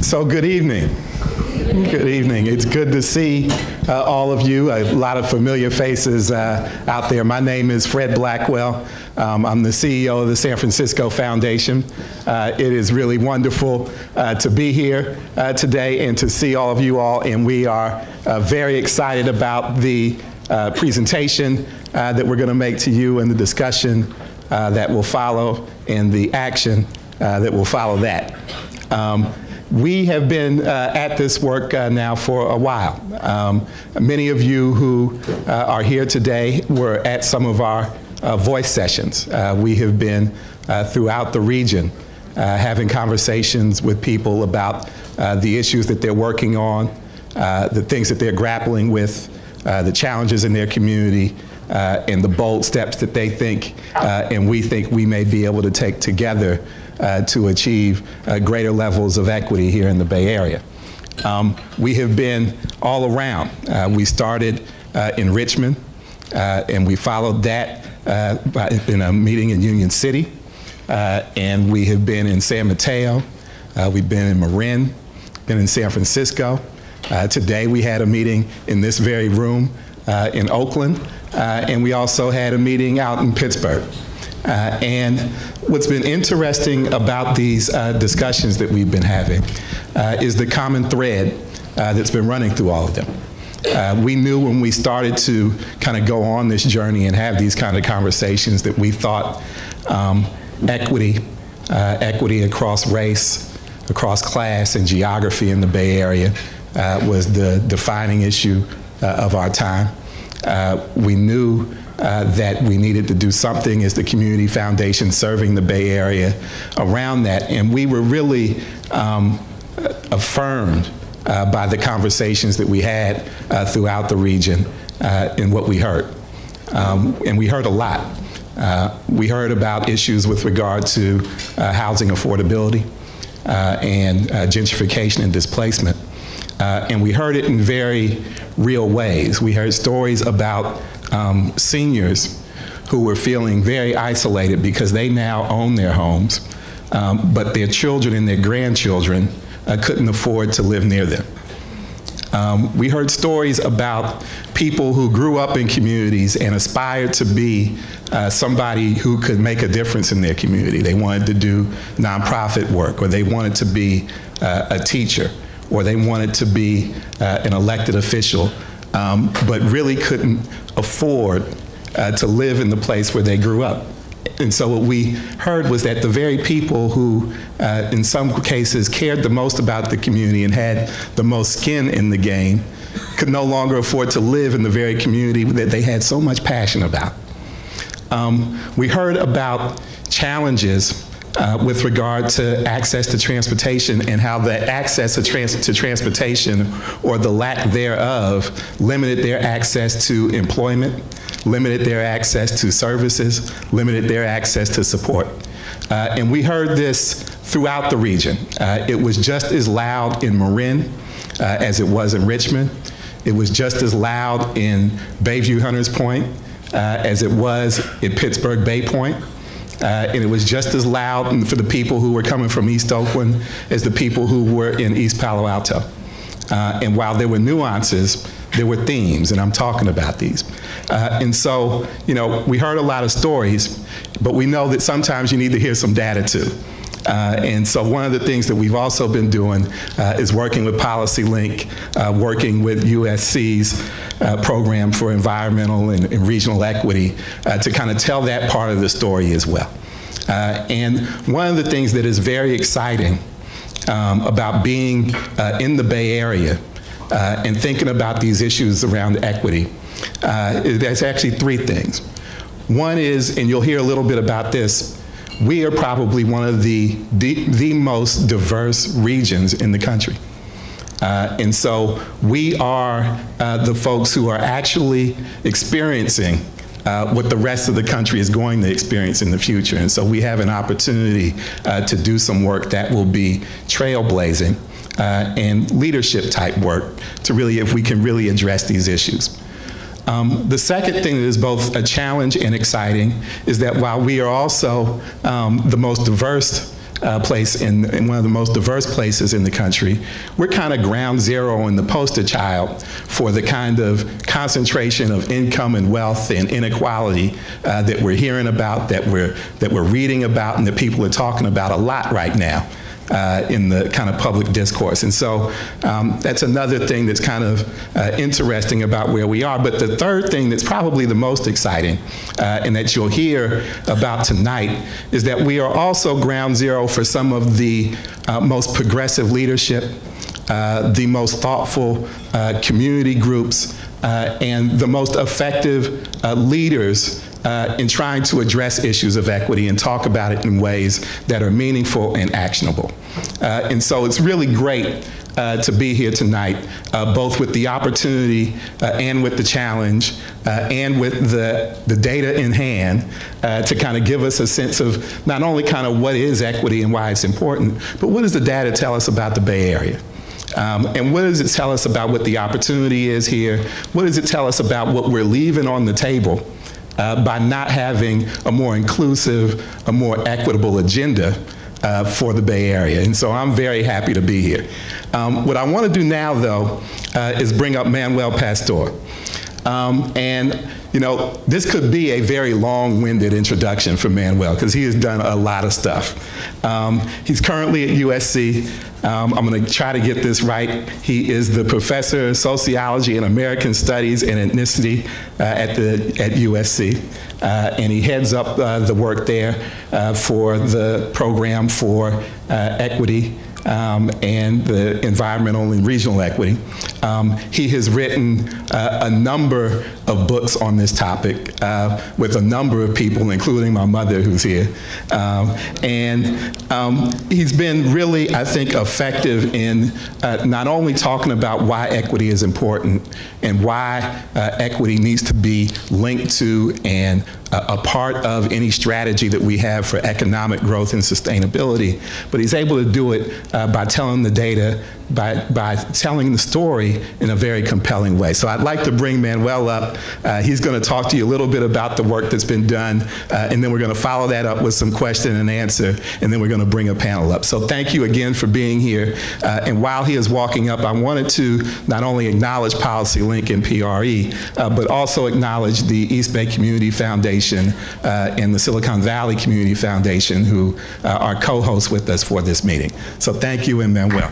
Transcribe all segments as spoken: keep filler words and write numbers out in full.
So good evening. Good evening. It's good to see uh, all of you. A lot of familiar faces uh, out there. My name is Fred Blackwell. Um, I'm the C E O of the San Francisco Foundation. Uh, it is really wonderful uh, to be here uh, today and to see all of you all. And we are uh, very excited about the uh, presentation uh, that we're going to make to you and the discussion uh, that will follow and the action uh, that will follow that. Um, We have been uh, at this work uh, now for a while. Um, many of you who uh, are here today were at some of our uh, voice sessions. Uh, we have been uh, throughout the region uh, having conversations with people about uh, the issues that they're working on, uh, the things that they're grappling with, uh, the challenges in their community, uh, and the bold steps that they think uh, and we think we may be able to take together Uh, to achieve uh, greater levels of equity here in the Bay Area. Um, we have been all around. Uh, we started uh, in Richmond, uh, and we followed that uh, by, in a meeting in Union City, uh, and we have been in San Mateo, uh, we've been in Marin, been in San Francisco. Uh, today we had a meeting in this very room uh, in Oakland, uh, and we also had a meeting out in Pittsburgh. Uh, and what's been interesting about these uh, discussions that we've been having uh, is the common thread uh, that's been running through all of them. Uh, we knew when we started to kind of go on this journey and have these kind of conversations that we thought um, equity, uh, equity across race, across class and geography in the Bay Area uh, was the defining issue uh, of our time. Uh, we knew Uh, that we needed to do something as the community foundation serving the Bay Area around that, and we were really um, affirmed uh, by the conversations that we had uh, throughout the region uh, in what we heard. Um, and we heard a lot. Uh, we heard about issues with regard to uh, housing affordability uh, and uh, gentrification and displacement. Uh, and we heard it in very real ways. We heard stories about Um, seniors who were feeling very isolated because they now own their homes, um, but their children and their grandchildren uh, couldn't afford to live near them. Um, we heard stories about people who grew up in communities and aspired to be uh, somebody who could make a difference in their community. They wanted to do nonprofit work, or they wanted to be uh, a teacher, or they wanted to be uh, an elected official, um, but really couldn't afford uh, to live in the place where they grew up. And so what we heard was that the very people who, uh, in some cases, cared the most about the community and had the most skin in the game could no longer afford to live in the very community that they had so much passion about. Um, we heard about challenges Uh, with regard to access to transportation and how the access to, trans to transportation or the lack thereof limited their access to employment, limited their access to services, limited their access to support. Uh, and we heard this throughout the region. Uh, it was just as loud in Marin uh, as it was in Richmond. It was just as loud in Bayview Hunters Point uh, as it was in Pittsburgh Bay Point. Uh, and it was just as loud for the people who were coming from East Oakland as the people who were in East Palo Alto. Uh, and while there were nuances, there were themes, and I'm talking about these. Uh, and so, you know, we heard a lot of stories, but we know that sometimes you need to hear some data too. Uh, and so one of the things that we've also been doing uh, is working with PolicyLink, uh, working with U S C's uh, program for environmental and, and regional equity uh, to kind of tell that part of the story as well. Uh, and one of the things that is very exciting um, about being uh, in the Bay Area uh, and thinking about these issues around equity, uh, there's actually three things. One is, and you'll hear a little bit about this, we are probably one of the, the, the most diverse regions in the country. Uh, and so we are uh, the folks who are actually experiencing uh, what the rest of the country is going to experience in the future. And so we have an opportunity uh, to do some work that will be trailblazing uh, and leadership type work to really, if we can really address these issues. Um, the second thing that is both a challenge and exciting is that while we are also um, the most diverse uh, place in, in one of the most diverse places in the country, we're kind of ground zero and the poster child for the kind of concentration of income and wealth and inequality uh, that we're hearing about, that we're, that we're reading about, and that people are talking about a lot right now. Uh, in the kind of public discourse. And so um, that's another thing that's kind of uh, interesting about where we are. But the third thing that's probably the most exciting uh, and that you'll hear about tonight is that we are also ground zero for some of the uh, most progressive leadership, uh, the most thoughtful uh, community groups, uh, and the most effective uh, leaders Uh, in trying to address issues of equity and talk about it in ways that are meaningful and actionable. Uh, and so it's really great uh, to be here tonight, uh, both with the opportunity uh, and with the challenge uh, and with the, the data in hand uh, to kind of give us a sense of not only kind of what is equity and why it's important, but what does the data tell us about the Bay Area? Um, and what does it tell us about what the opportunity is here? What does it tell us about what we're leaving on the table Uh, by not having a more inclusive, a more equitable agenda uh, for the Bay Area? And so I'm very happy to be here. Um, what I want to do now, though, uh, is bring up Manuel Pastor. Um, and, you know, this could be a very long-winded introduction for Manuel, because he has done a lot of stuff. Um, he's currently at U S C. Um, I'm going to try to get this right. He is the professor of sociology and American studies and ethnicity uh, at, the, at U S C. Uh, and he heads up uh, the work there uh, for the program for uh, equity Um, and the environmental and regional equity. Um, he has written uh, a number of books on this topic uh, with a number of people, including my mother who's here. Um, and um, he's been really, I think, effective in uh, not only talking about why equity is important and why uh, equity needs to be linked to and a part of any strategy that we have for economic growth and sustainability, but he's able to do it uh, by telling the data, by, by telling the story in a very compelling way. So I'd like to bring Manuel up. Uh, he's going to talk to you a little bit about the work that's been done, uh, and then we're going to follow that up with some question and answer, and then we're going to bring a panel up. So thank you again for being here. Uh, and while he is walking up, I wanted to not only acknowledge PolicyLink and P R E, uh, but also acknowledge the East Bay Community Foundation Uh, and the Silicon Valley Community Foundation, who uh, are co-hosts with us for this meeting. So thank you, and Manuel.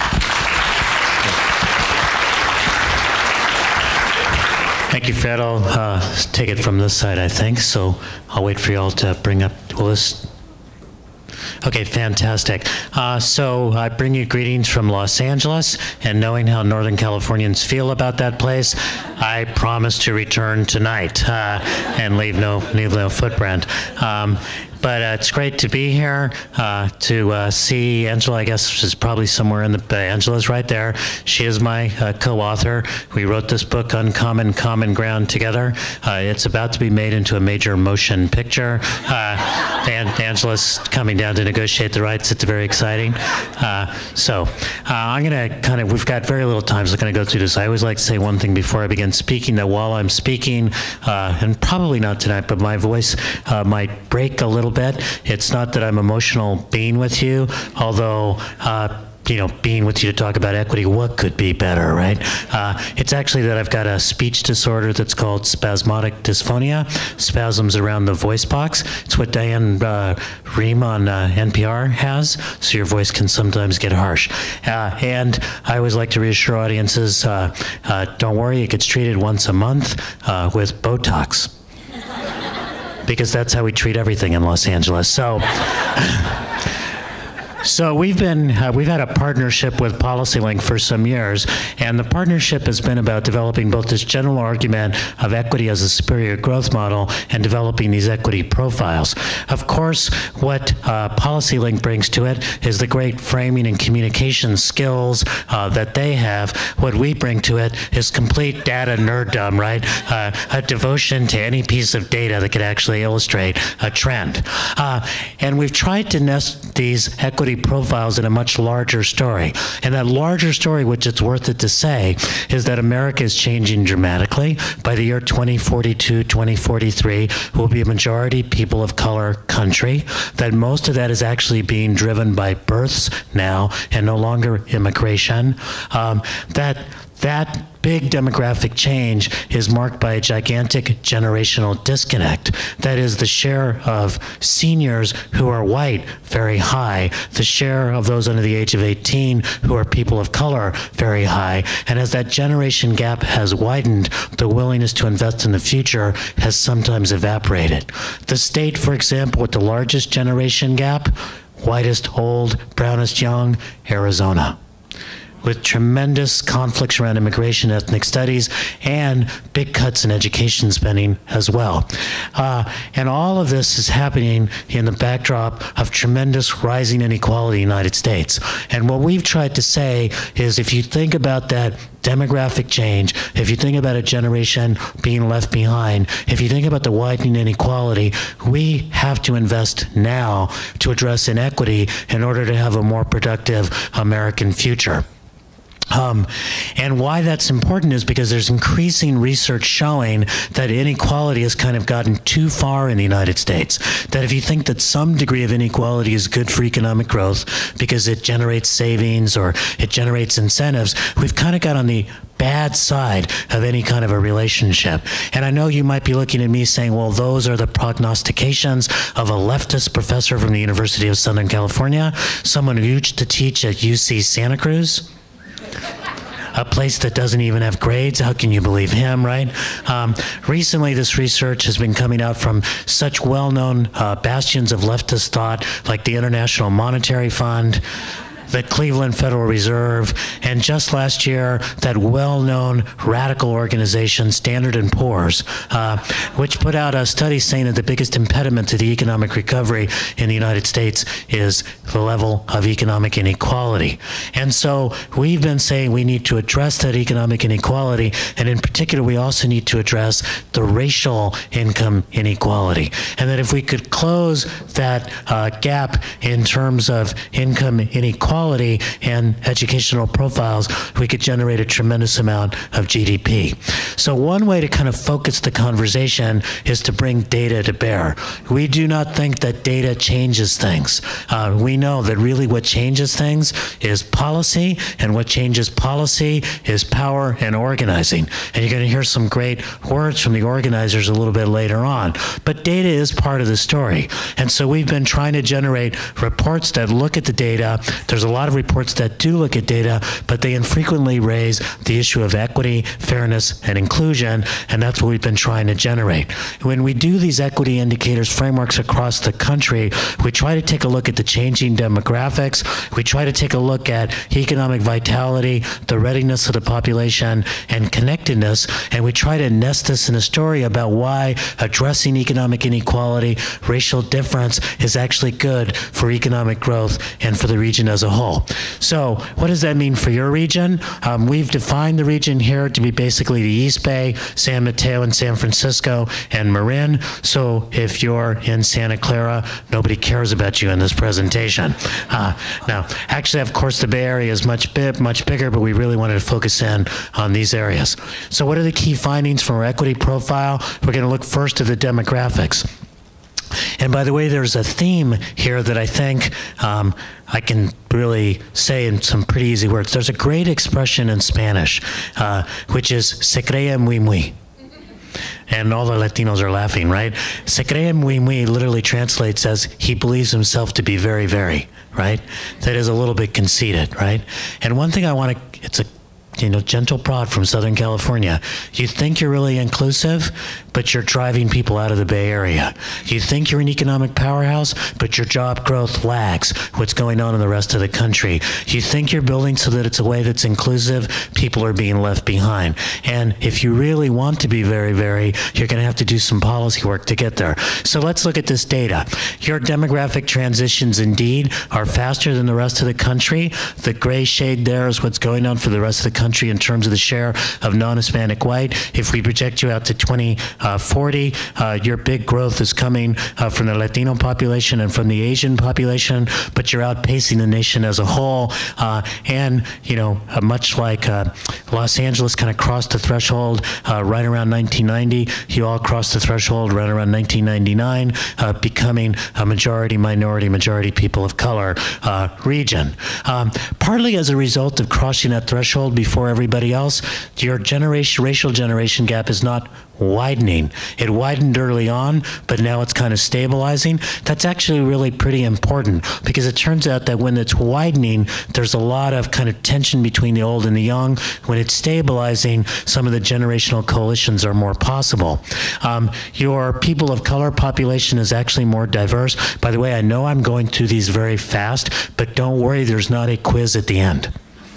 Thank you, Fred. I'll uh, take it from this side, I think. So I'll wait for you all to bring up, will this? Okay, fantastic. Uh, so I bring you greetings from Los Angeles, and knowing how Northern Californians feel about that place, I promise to return tonight uh, and leave no, leave no footprint. Um, But uh, it's great to be here, uh, to uh, see Angela. I guess is probably somewhere in the Bay. Angela's right there. She is my uh, co-author. We wrote this book, Uncommon Common Ground, together. Uh, it's about to be made into a major motion picture. Uh, and Angela's coming down to negotiate the rights. It's very exciting. Uh, so uh, I'm going to kind of, we've got very little time, so I'm going to go through this. I always like to say one thing before I begin speaking, that while I'm speaking, uh, and probably not tonight, but my voice uh, might break a little bit. It's not that I'm emotional being with you, although uh, you know, being with you to talk about equity, what could be better, right? Uh, it's actually that I've got a speech disorder that's called spasmodic dysphonia, spasms around the voice box. It's what Diane uh, Rehm on uh, N P R has, so your voice can sometimes get harsh. Uh, and I always like to reassure audiences, uh, uh, don't worry, it gets treated once a month uh, with Botox. Because that's how we treat everything in Los Angeles. So, so we've been uh, we've had a partnership with PolicyLink for some years, and the partnership has been about developing both this general argument of equity as a superior growth model and developing these equity profiles. Of course, what uh, PolicyLink brings to it is the great framing and communication skills uh, that they have. What we bring to it is complete data nerddom, right? Uh, a devotion to any piece of data that could actually illustrate a trend. Uh, and we've tried to nest these equity equity profiles in a much larger story. And that larger story, which it's worth it to say, is that America is changing dramatically. By the year twenty forty-two, twenty forty-three, we'll be a majority people of color country, that most of that is actually being driven by births now and no longer immigration. Um, that that big demographic change is marked by a gigantic generational disconnect. That is, the share of seniors who are white, very high. The share of those under the age of eighteen who are people of color, very high. And as that generation gap has widened, the willingness to invest in the future has sometimes evaporated. The state, for example, with the largest generation gap, whitest old, brownest young, Arizona, with tremendous conflicts around immigration, ethnic studies, and big cuts in education spending as well. Uh, and all of this is happening in the backdrop of tremendous rising inequality in the United States. And what we've tried to say is, if you think about that demographic change, if you think about a generation being left behind, if you think about the widening inequality, we have to invest now to address inequity in order to have a more productive American future. Um, and why that's important is because there's increasing research showing that inequality has kind of gotten too far in the United States. That if you think that some degree of inequality is good for economic growth because it generates savings or it generates incentives, we've kind of got on the bad side of any kind of a relationship. And I know you might be looking at me saying, well, those are the prognostications of a leftist professor from the University of Southern California, someone who used to teach at U C Santa Cruz, a place that doesn't even have grades. How can you believe him, right? Um, recently, this research has been coming out from such well-known uh, bastions of leftist thought, like the International Monetary Fund, the Cleveland Federal Reserve, and just last year, that well-known radical organization, Standard and Poor's, uh, which put out a study saying that the biggest impediment to the economic recovery in the United States is the level of economic inequality. And so we've been saying we need to address that economic inequality, and in particular, we also need to address the racial income inequality. And that if we could close that uh, gap in terms of income inequality and educational profiles, we could generate a tremendous amount of G D P. So one way to kind of focus the conversation is to bring data to bear. We do not think that data changes things. Uh, we know that really what changes things is policy, and what changes policy is power and organizing. And you're going to hear some great words from the organizers a little bit later on. But data is part of the story. And so we've been trying to generate reports that look at the data. There's a lot of reports that do look at data, but they infrequently raise the issue of equity, fairness, and inclusion, and that's what we've been trying to generate. When we do these equity indicators frameworks across the country, we try to take a look at the changing demographics, we try to take a look at economic vitality, the readiness of the population, and connectedness, and we try to nest this in a story about why addressing economic inequality, racial difference, is actually good for economic growth and for the region as a whole. So what does that mean for your region? Um, we've defined the region here to be basically the East Bay, San Mateo, and San Francisco, and Marin. So if you're in Santa Clara, nobody cares about you in this presentation. Uh, now, actually, of course, the Bay Area is much, big, much bigger, but we really wanted to focus in on these areas. So what are the key findings from our equity profile? We're going to look first at the demographics. And by the way, there's a theme here that I think um, I can really say in some pretty easy words. There's a great expression in Spanish, uh, which is se cree muy muy. And all the Latinos are laughing, right? Se cree muy muy literally translates as he believes himself to be very, very, right? That is a little bit conceited, right? And one thing I want to, it's a you know, gentle prod from Southern California. You think you're really inclusive, but you're driving people out of the Bay Area. You think you're an economic powerhouse, but your job growth lags what's going on in the rest of the country. You think you're building so that it's a way that's inclusive, people are being left behind. And if you really want to be very, very, you're going to have to do some policy work to get there. So let's look at this data. Your demographic transitions indeed are faster than the rest of the country. The gray shade there is what's going on for the rest of the country country in terms of the share of non-Hispanic white. If we project you out to twenty forty, uh, your big growth is coming uh, from the Latino population and from the Asian population, but you're outpacing the nation as a whole. Uh, and, you know, uh, much like uh, Los Angeles kind of crossed the threshold uh, right around nineteen ninety, you all crossed the threshold right around nineteen ninety-nine, uh, becoming a majority, minority, majority people of color uh, region. Um, partly as a result of crossing that threshold before everybody else, your generation, racial generation gap is not widening. It widened early on, but now it's kind of stabilizing. That's actually really pretty important, because it turns out that when it's widening, there's a lot of kind of tension between the old and the young. When it's stabilizing, some of the generational coalitions are more possible. Um, your people of color population is actually more diverse. By the way, I know I'm going through these very fast, but don't worry, there's not a quiz at the end.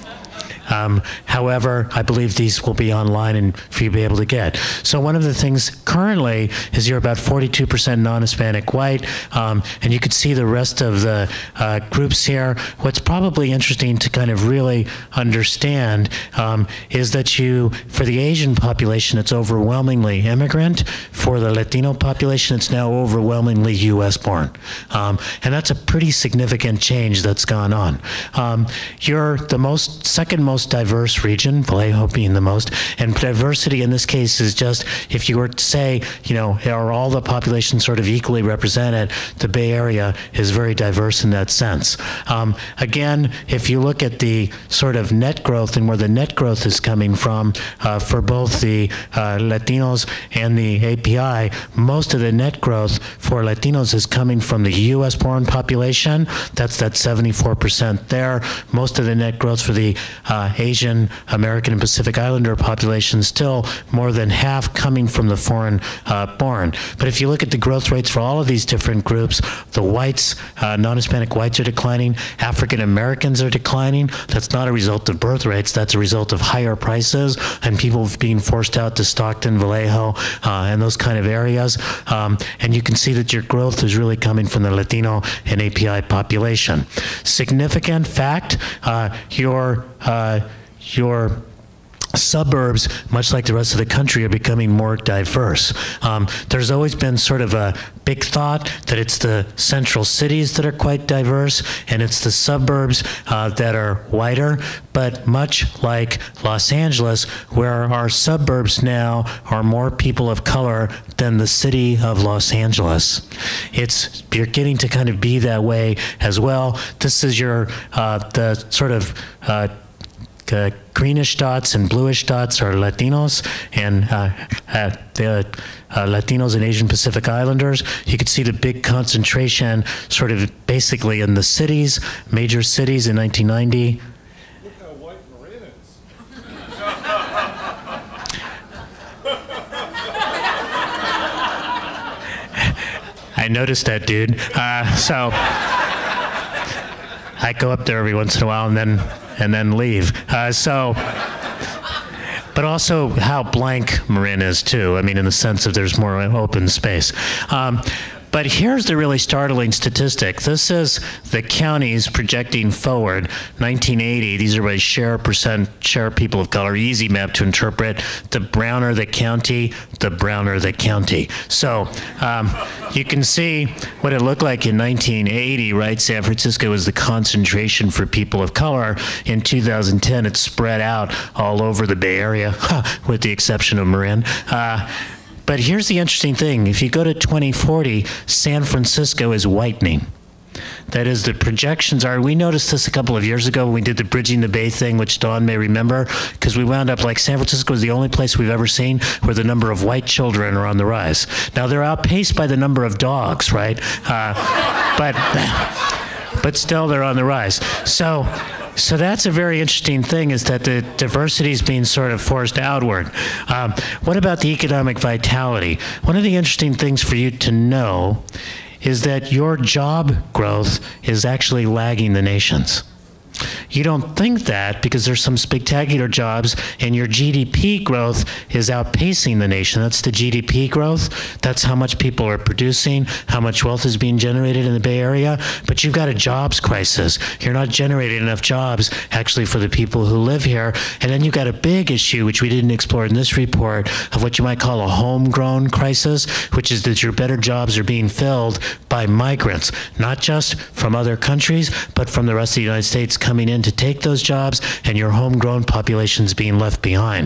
Um, however, I believe these will be online and for you to be able to get. So one of the things currently is you're about forty-two percent non-Hispanic white, um, and you could see the rest of the uh, groups here. What's probably interesting to kind of really understand um, is that you, for the Asian population, it's overwhelmingly immigrant. For the Latino population, it's now overwhelmingly U S born. Um, and that's a pretty significant change that's gone on. Um, you're the most, second most most diverse region, Vallejo being the most, and diversity in this case is just, if you were to say, you know, are all the population sort of equally represented, the Bay Area is very diverse in that sense. Um, again, if you look at the sort of net growth and where the net growth is coming from uh, for both the uh, Latinos and the A P I, most of the net growth for Latinos is coming from the U S born population. That's that seventy-four percent there. Most of the net growth for the uh, Asian, American, and Pacific Islander population, still more than half coming from the foreign uh, born. But if you look at the growth rates for all of these different groups, the whites, uh, non-Hispanic whites are declining, African Americans are declining. That's not a result of birth rates, that's a result of higher prices and people being forced out to Stockton, Vallejo, uh, and those kind of areas. Um, and you can see that your growth is really coming from the Latino and A P I population. Significant fact, uh, your Uh, your suburbs, much like the rest of the country, are becoming more diverse. Um, there's always been sort of a big thought that it's the central cities that are quite diverse and it's the suburbs uh, that are whiter, but much like Los Angeles, where our suburbs now are more people of color than the city of Los Angeles. It's, you're getting to kind of be that way as well. This is your, uh, the sort of uh, Uh, greenish dots and bluish dots are Latinos, and uh, uh, the uh, Latinos and Asian Pacific Islanders. You can see the big concentration sort of basically in the cities, major cities in nineteen ninety. Look how white Marin is. I noticed that, dude. Uh, so I go up there every once in a while and then and then leave. Uh, so, but also how blank Marin is too. I mean, in the sense that there's more open space. Um, But here's the really startling statistic. This is the counties projecting forward, nineteen eighty. These are by share percent, share people of color, easy map to interpret. The browner the county, the browner the county. So um, you can see what it looked like in nineteen eighty, right? San Francisco was the concentration for people of color. In two thousand ten, it's spread out all over the Bay Area, with the exception of Marin. Uh, But here's the interesting thing. If you go to twenty forty, San Francisco is whitening. That is, the projections are, we noticed this a couple of years ago when we did the Bridging the Bay thing, which Dawn may remember, because we wound up like San Francisco is the only place we've ever seen where the number of white children are on the rise. Now, they're outpaced by the number of dogs, right? Uh, but, but still, they're on the rise. So, So that's a very interesting thing, is that the diversity is being sort of forced outward. Um, what about the economic vitality? One of the interesting things for you to know is that your job growth is actually lagging the nation's. You don't think that because there's some spectacular jobs and your G D P growth is outpacing the nation. That's the G D P growth. That's how much people are producing, how much wealth is being generated in the Bay Area. But you've got a jobs crisis. You're not generating enough jobs actually for the people who live here. And then you've got a big issue, which we didn't explore in this report, of what you might call a homegrown crisis, which is that your better jobs are being filled by migrants, not just from other countries, but from the rest of the United States coming in to take those jobs, and your homegrown population's being left behind.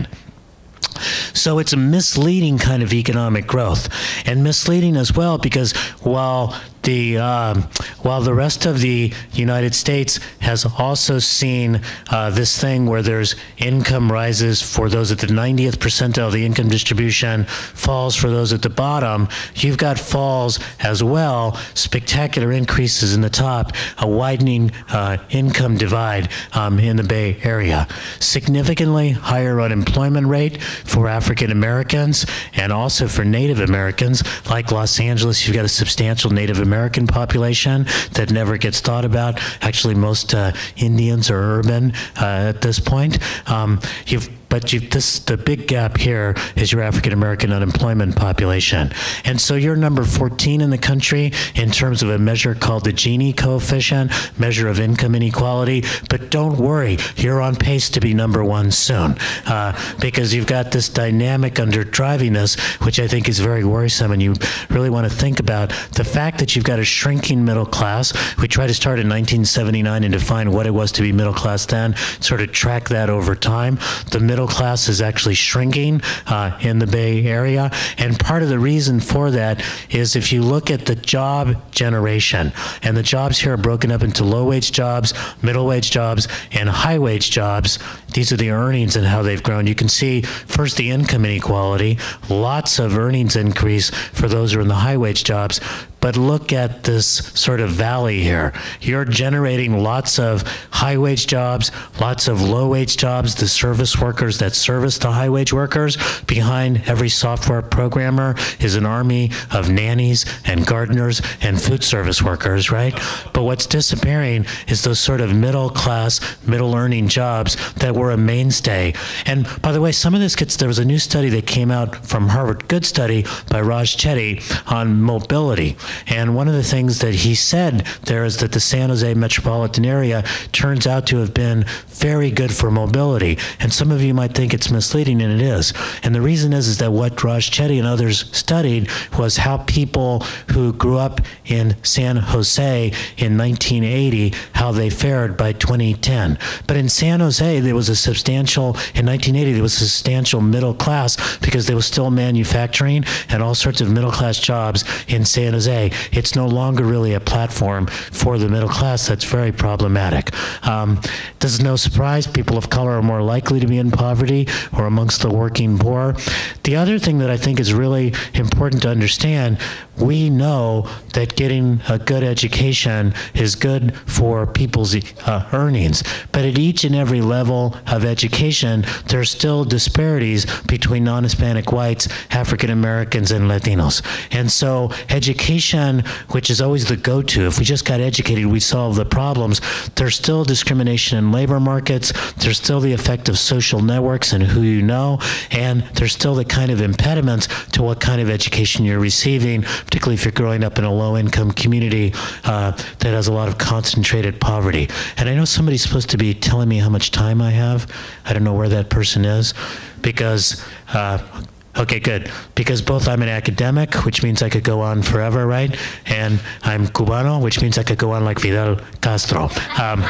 So it's a misleading kind of economic growth, and misleading as well because while the um, while the rest of the United States has also seen uh, this thing where there's income rises for those at the ninetieth percentile of the income distribution, falls for those at the bottom, you've got falls as well, spectacular increases in the top, a widening uh, income divide um, in the Bay Area. Significantly higher unemployment rate for African Americans and also for Native Americans. Like Los Angeles, you've got a substantial Native American American population that never gets thought about. Actually, most uh, Indians are urban uh, at this point. Um, you've But you, this, the big gap here is your African American unemployment population. And so you're number fourteen in the country in terms of a measure called the Gini coefficient, measure of income inequality. But don't worry, you're on pace to be number one soon uh, because you've got this dynamic under driving this, which I think is very worrisome. And you really want to think about the fact that you've got a shrinking middle class. We tried to start in nineteen seventy-nine and define what it was to be middle class then, sort of track that over time. The middle Middle class is actually shrinking uh, in the Bay Area, and part of the reason for that is if you look at the job generation, and the jobs here are broken up into low-wage jobs, middle-wage jobs, and high-wage jobs. These are the earnings and how they've grown. You can see first the income inequality, lots of earnings increase for those who are in the high-wage jobs. But look at this sort of valley here. You're generating lots of high-wage jobs, lots of low-wage jobs, the service workers that service the high-wage workers. Behind every software programmer is an army of nannies and gardeners and food service workers, right? But what's disappearing is those sort of middle-class, middle-earning jobs that were a mainstay. And by the way, some of this gets, there was a new study that came out from Harvard, good study by Raj Chetty on mobility. And one of the things that he said there is that the San Jose metropolitan area turns out to have been very good for mobility. And some of you might think it's misleading, and it is. And the reason is, is that what Raj Chetty and others studied was how people who grew up in San Jose in nineteen eighty, how they fared by twenty ten. But in San Jose, there was a substantial, in nineteen eighty, there was a substantial middle class because there was still manufacturing and all sorts of middle class jobs in San Jose. It's no longer really a platform for the middle class. That's very problematic. Um, this is no surprise. People of color are more likely to be in poverty or amongst the working poor. The other thing that I think is really important to understand, we know that getting a good education is good for people's uh, earnings. But at each and every level of education, there are still disparities between non-Hispanic whites, African Americans, and Latinos. And so education, which is always the go-to, if we just got educated, we solve the problems, there's still discrimination in labor markets, there's still the effect of social networks and who you know, and there's still the kind of impediments to what kind of education you're receiving, particularly if you're growing up in a low-income community uh, that has a lot of concentrated poverty. And I know somebody's supposed to be telling me how much time I have. I don't know where that person is, because uh, okay, good. Because both I'm an academic, which means I could go on forever, right? And I'm Cubano, which means I could go on like Fidel Castro. Um,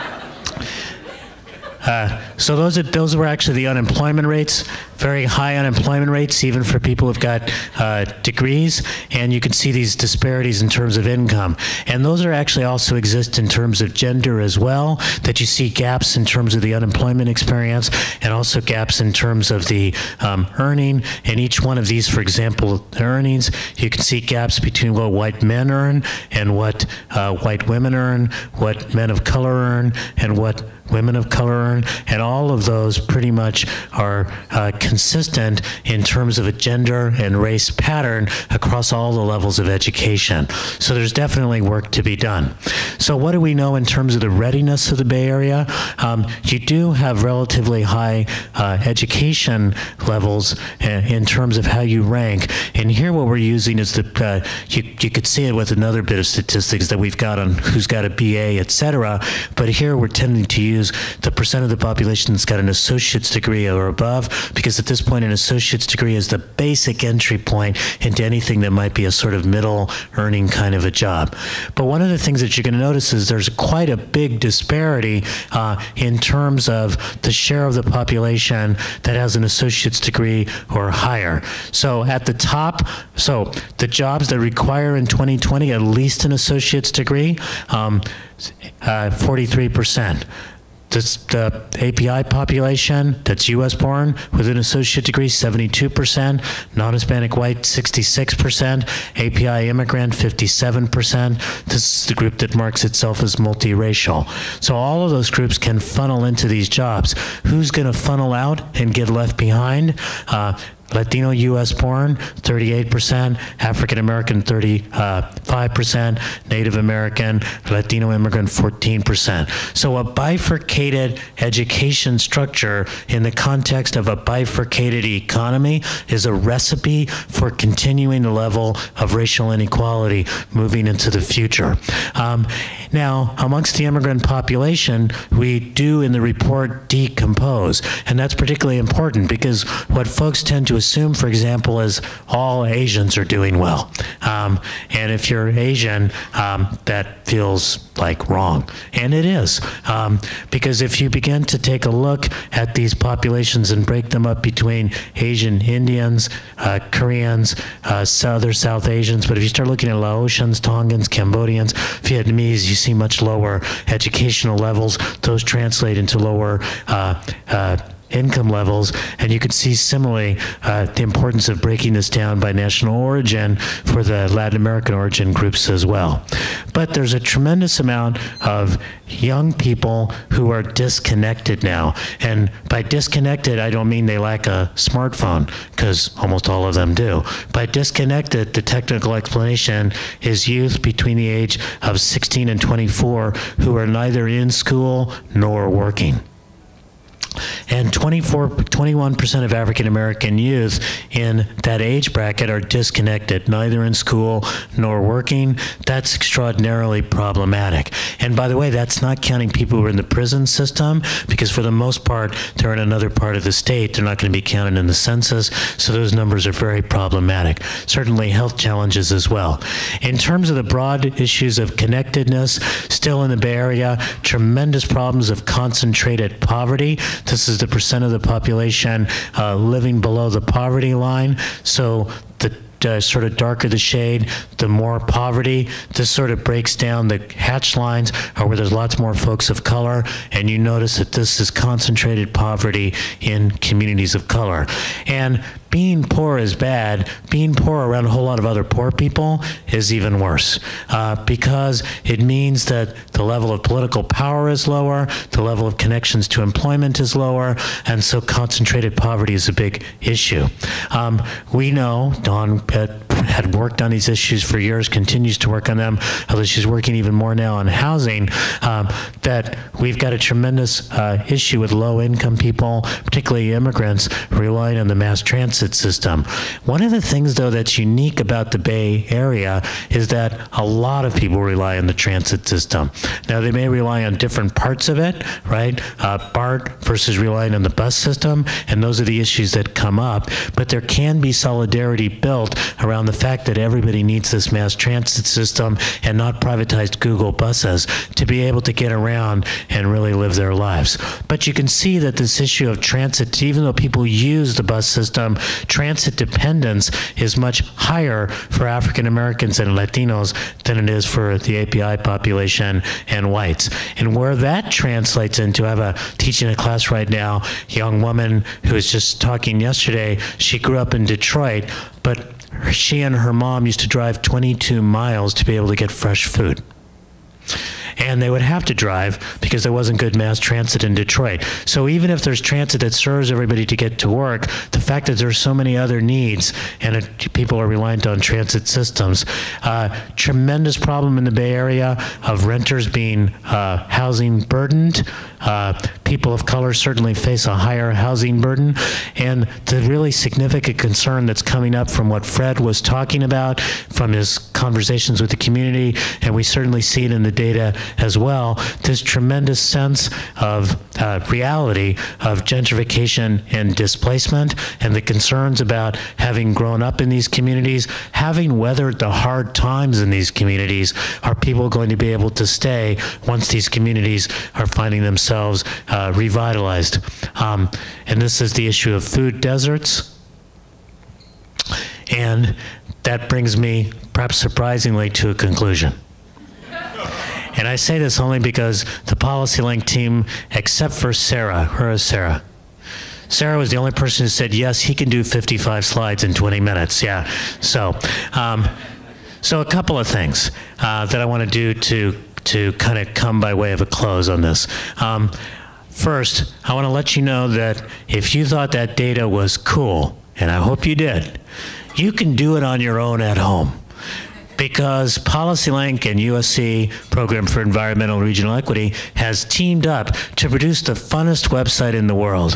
uh, so those are, those were actually the unemployment rates, very high unemployment rates, even for people who've got uh, degrees. And you can see these disparities in terms of income. And those are actually also exist in terms of gender as well, that you see gaps in terms of the unemployment experience and also gaps in terms of the um, earning. And each one of these, for example, the earnings, you can see gaps between what white men earn and what uh, white women earn, what men of color earn, and what women of color earn, and all of those pretty much are uh, consistent in terms of a gender and race pattern across all the levels of education. So there's definitely work to be done. So what do we know in terms of the readiness of the Bay Area? Um, you do have relatively high uh, education levels uh, in terms of how you rank. And here what we're using is the, uh, you, you could see it with another bit of statistics that we've got on who's got a B A, et cetera. But here we're tending to use the percent of the population that's got an associate's degree or above, because at this point an associate's degree is the basic entry point into anything that might be a sort of middle earning kind of a job. But one of the things that you're going to notice is there's quite a big disparity uh, in terms of the share of the population that has an associate's degree or higher. So at the top, so the jobs that require in twenty twenty at least an associate's degree, um, uh, forty-three percent. This, the A P I population that's U S born with an associate degree, seventy-two percent, non-Hispanic white, sixty-six percent, A P I immigrant, fifty-seven percent. This is the group that marks itself as multiracial. So all of those groups can funnel into these jobs. Who's going to funnel out and get left behind? Uh, Latino U S born, thirty-eight percent, African American, thirty-five percent, Native American, Latino immigrant, fourteen percent. So a bifurcated education structure in the context of a bifurcated economy is a recipe for continuing the level of racial inequality moving into the future. Um, now, amongst the immigrant population, we do in the report decompose, and that's particularly important because what folks tend to assume, for example, is all Asians are doing well. Um, and if you're Asian, um, that feels like wrong. And it is. Um, because if you begin to take a look at these populations and break them up between Asian Indians, uh, Koreans, uh, other South Asians, but if you start looking at Laotians, Tongans, Cambodians, Vietnamese, you see much lower educational levels. Those translate into lower uh, uh, income levels, and you could see similarly uh, the importance of breaking this down by national origin for the Latin American origin groups as well. But there's a tremendous amount of young people who are disconnected now, and by disconnected I don't mean they lack a smartphone, because almost all of them do. By disconnected, the technical explanation is youth between the age of sixteen and twenty-four who are neither in school nor working. And twenty-four, twenty-one percent of African American youth in that age bracket are disconnected, neither in school nor working. That's extraordinarily problematic. And by the way, that's not counting people who are in the prison system, because for the most part, they're in another part of the state. They're not going to be counted in the census, so those numbers are very problematic. Certainly health challenges as well. In terms of the broad issues of connectedness, still in the Bay Area, tremendous problems of concentrated poverty. This is the percent of the population uh, living below the poverty line. So the Uh, sort of darker the shade, the more poverty. This sort of breaks down the hatch lines are where there's lots more folks of color, and you notice that this is concentrated poverty in communities of color. And being poor is bad. Being poor around a whole lot of other poor people is even worse, uh, because it means that the level of political power is lower, the level of connections to employment is lower, and so concentrated poverty is a big issue. Um, we know, Dawn had worked on these issues for years, continues to work on them, although she's working even more now on housing, um, that we've got a tremendous uh, issue with low-income people, particularly immigrants, relying on the mass transit system. One of the things, though, that's unique about the Bay Area is that a lot of people rely on the transit system. Now, they may rely on different parts of it, right? Uh, BART versus relying on the bus system, and those are the issues that come up, but there can be solidarity built around the fact that everybody needs this mass transit system and not privatized Google buses to be able to get around and really live their lives. But you can see that this issue of transit, even though people use the bus system, transit dependence is much higher for African Americans and Latinos than it is for the A P I population and whites. And where that translates into, I have a teaching a class right now, a young woman who was just talking yesterday, she grew up in Detroit, but she and her mom used to drive twenty-two miles to be able to get fresh food. and they would have to drive because there wasn't good mass transit in Detroit. So even if there's transit that serves everybody to get to work, the fact that there's so many other needs and it, people are reliant on transit systems, uh, tremendous problem in the Bay Area of renters being uh, housing burdened. Uh, people of color certainly face a higher housing burden, and the really significant concern that's coming up from what Fred was talking about, from his conversations with the community, and we certainly see it in the data as well, this tremendous sense of uh, reality of gentrification and displacement, and the concerns about having grown up in these communities, having weathered the hard times in these communities, are people going to be able to stay once these communities are finding themselves uh, revitalized? Um, and this is the issue of food deserts. And that brings me, perhaps surprisingly, to a conclusion. And I say this only because the PolicyLink team, except for Sarah, where is Sarah? Sarah was the only person who said, yes, he can do fifty-five slides in twenty minutes, yeah. So, um, so a couple of things uh, that I want to do to to kind of come by way of a close on this. Um, first, I want to let you know that if you thought that data was cool, and I hope you did, you can do it on your own at home. Because PolicyLink and U S C, Program for Environmental and Regional Equity, has teamed up to produce the funnest website in the world,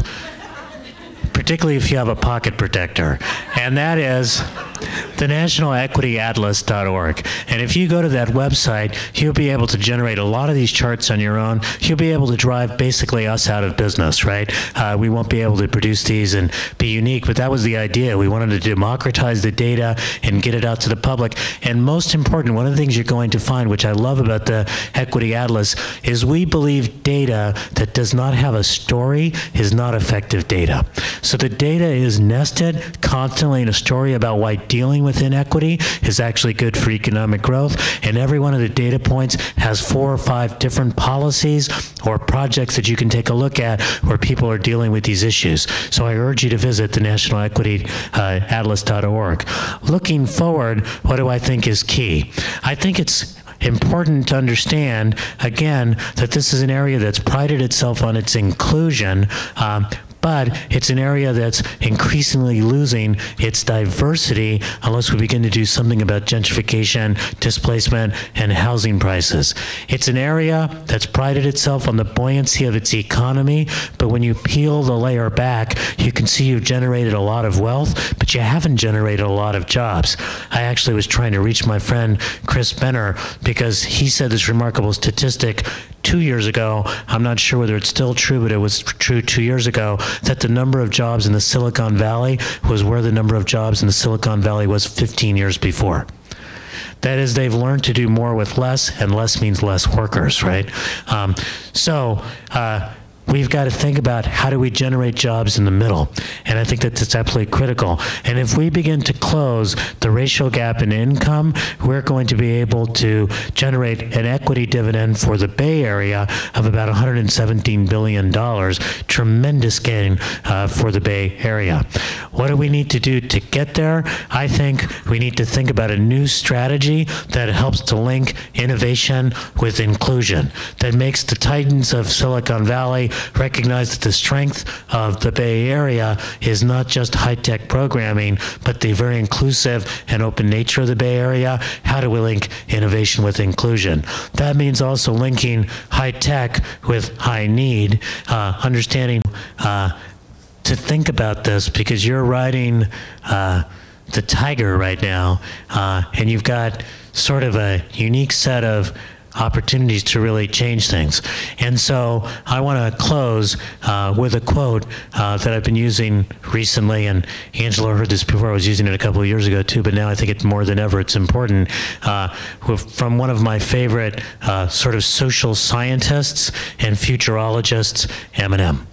particularly if you have a pocket protector, and that is the national equity atlas dot org. And if you go to that website, you'll be able to generate a lot of these charts on your own. You'll be able to drive basically us out of business, right? Uh, we won't be able to produce these and be unique, but that was the idea. We wanted to democratize the data and get it out to the public. And most important, one of the things you're going to find, which I love about the Equity Atlas, is we believe data that does not have a story is not effective data. So the data is nested constantly in a story about why dealing with inequity is actually good for economic growth, and every one of the data points has four or five different policies or projects that you can take a look at where people are dealing with these issues. So I urge you to visit the national equity atlas dot org. Looking forward, what do I think is key? I think it's important to understand, again, that this is an area that's prided itself on its inclusion, um, but it's an area that's increasingly losing its diversity unless we begin to do something about gentrification, displacement, and housing prices. It's an area that's prided itself on the buoyancy of its economy, but when you peel the layer back, you can see you've generated a lot of wealth, but you haven't generated a lot of jobs. I actually was trying to reach my friend Chris Benner because he said this remarkable statistic two years ago. I'm not sure whether it's still true, but it was true two years ago, that the number of jobs in the Silicon Valley was where the number of jobs in the Silicon Valley was fifteen years before. That is, they've learned to do more with less, and less means less workers, right? Um, so, uh, we've got to think about how do we generate jobs in the middle. And I think that that's absolutely critical. And if we begin to close the racial gap in income, we're going to be able to generate an equity dividend for the Bay Area of about one hundred seventeen billion dollars. Tremendous gain uh, for the Bay Area. What do we need to do to get there? I think we need to think about a new strategy that helps to link innovation with inclusion, that makes the titans of Silicon Valley recognize that the strength of the Bay Area is not just high-tech programming, but the very inclusive and open nature of the Bay Area. How do we link innovation with inclusion? That means also linking high-tech with high need, uh, understanding uh, to think about this, because you're riding uh, the tiger right now, uh, and you've got sort of a unique set of opportunities to really change things. And so I want to close uh, with a quote uh, that I've been using recently, and Angela heard this before. I was using it a couple of years ago too, but now I think it's more than ever it's important. Uh, from one of my favorite uh, sort of social scientists and futurologists, Eminem.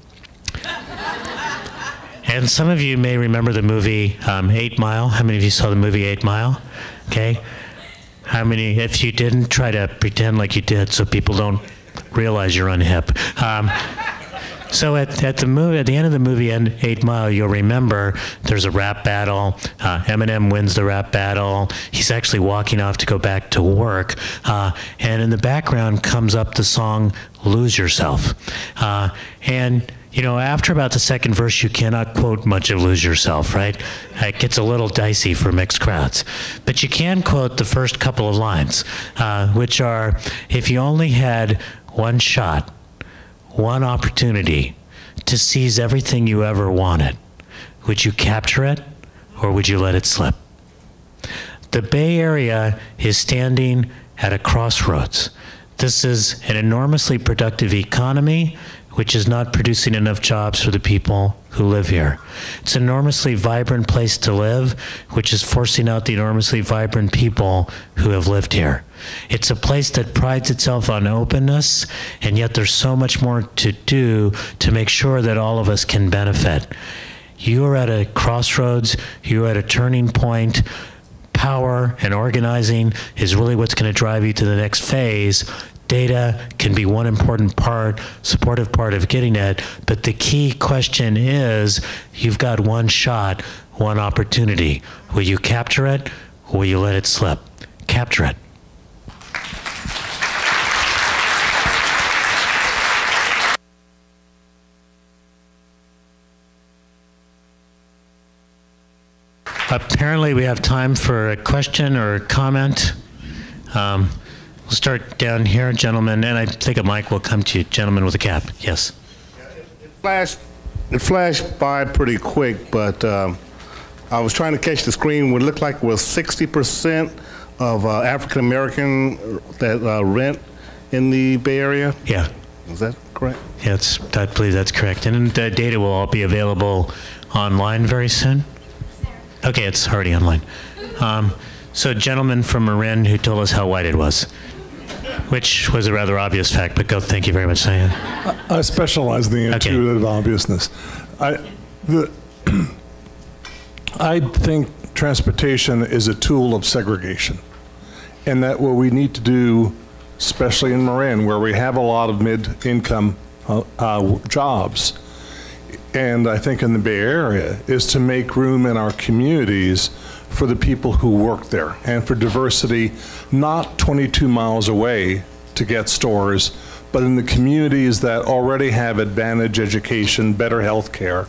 And some of you may remember the movie um, Eight Mile. How many of you saw the movie Eight Mile? Okay. How many, if you didn't, try to pretend like you did so people don't realize you're unhip. Um, So at, at the movie, at the end of the movie, Eight Mile, you'll remember there's a rap battle. Uh, Eminem wins the rap battle. He's actually walking off to go back to work, uh, and in the background comes up the song "Lose Yourself," uh, and you know, after about the second verse, you cannot quote much of "Lose Yourself," right? It gets a little dicey for mixed crowds. But you can quote the first couple of lines, uh, which are, if you only had one shot, one opportunity to seize everything you ever wanted, would you capture it or would you let it slip? The Bay Area is standing at a crossroads. This is an enormously productive economy which is not producing enough jobs for the people who live here. It's an enormously vibrant place to live, which is forcing out the enormously vibrant people who have lived here. It's a place that prides itself on openness, and yet there's so much more to do to make sure that all of us can benefit. You are at a crossroads, you're at a turning point. Power and organizing is really what's going to drive you to the next phase. Data can be one important part, supportive part of getting it, but the key question is, you've got one shot, one opportunity. Will you capture it, or will you let it slip? Capture it. Apparently we have time for a question or a comment. Um, we'll start down here, gentlemen, and I think a mic will come to you. Gentleman with a cap, yes. It flashed, it flashed by pretty quick, but um, I was trying to catch the screen. What it looked like it was sixty percent of uh, African American that uh, rent in the Bay Area. Yeah. Is that correct? Yeah, it's, I believe that's correct. And the data will all be available online very soon. Okay, it's already online. Um, so, gentleman from Marin who told us how white it was, which was a rather obvious fact, but go, thank you very much, Cyan. I specialize in the intuitive Okay. obviousness. I, the, I think transportation is a tool of segregation, and that what we need to do, especially in Marin, where we have a lot of mid-income uh, uh, jobs, and I think in the Bay Area, is to make room in our communities for the people who work there and for diversity, not twenty-two miles away to get stores, but in the communities that already have advantage education, better health care.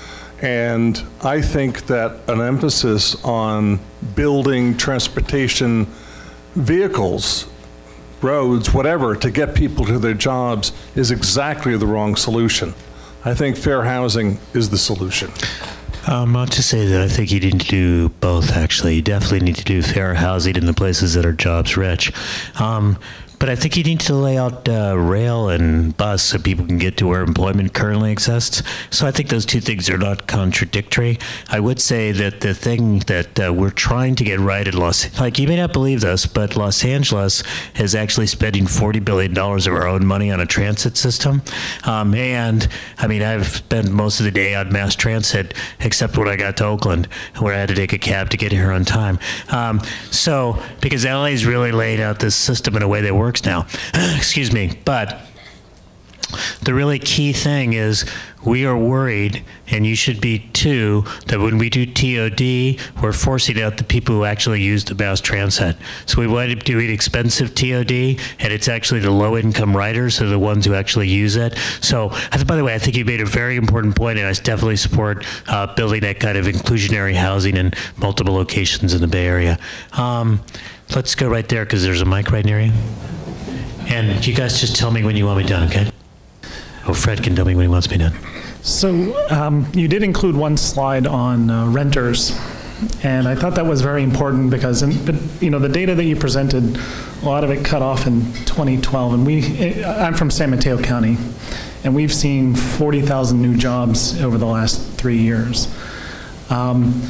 And I think that an emphasis on building transportation vehicles, roads, whatever, to get people to their jobs is exactly the wrong solution. I think fair housing is the solution. Um, I'll just say that I think you need to do both, actually. You definitely need to do fair housing in the places that are jobs rich. Um, but I think you need to lay out uh, rail and bus so people can get to where employment currently exists. So I think those two things are not contradictory. I would say that the thing that uh, we're trying to get right in Los, like you may not believe this, but Los Angeles is actually spending forty billion dollars of our own money on a transit system. Um, and I mean, I've spent most of the day on mass transit, except when I got to Oakland, where I had to take a cab to get here on time. Um, so, because L A's really laid out this system in a way that works now. Excuse me. But the really key thing is we are worried, and you should be too, that when we do T O D, we're forcing out the people who actually use the mass transit. So we wind up doing expensive T O D, and it's actually the low-income riders who are the ones who actually use it. So, by the way, I think you made a very important point, and I definitely support uh, building that kind of inclusionary housing in multiple locations in the Bay Area. Um, let's go right there, because there's a mic right near you. And you guys just tell me when you want me done, okay? Oh, Fred can tell me when he wants me done. So um, you did include one slide on uh, renters, and I thought that was very important because, in, but, you know, the data that you presented, a lot of it cut off in twenty twelve, and we, I'm from San Mateo County, and we've seen forty thousand new jobs over the last three years. Um,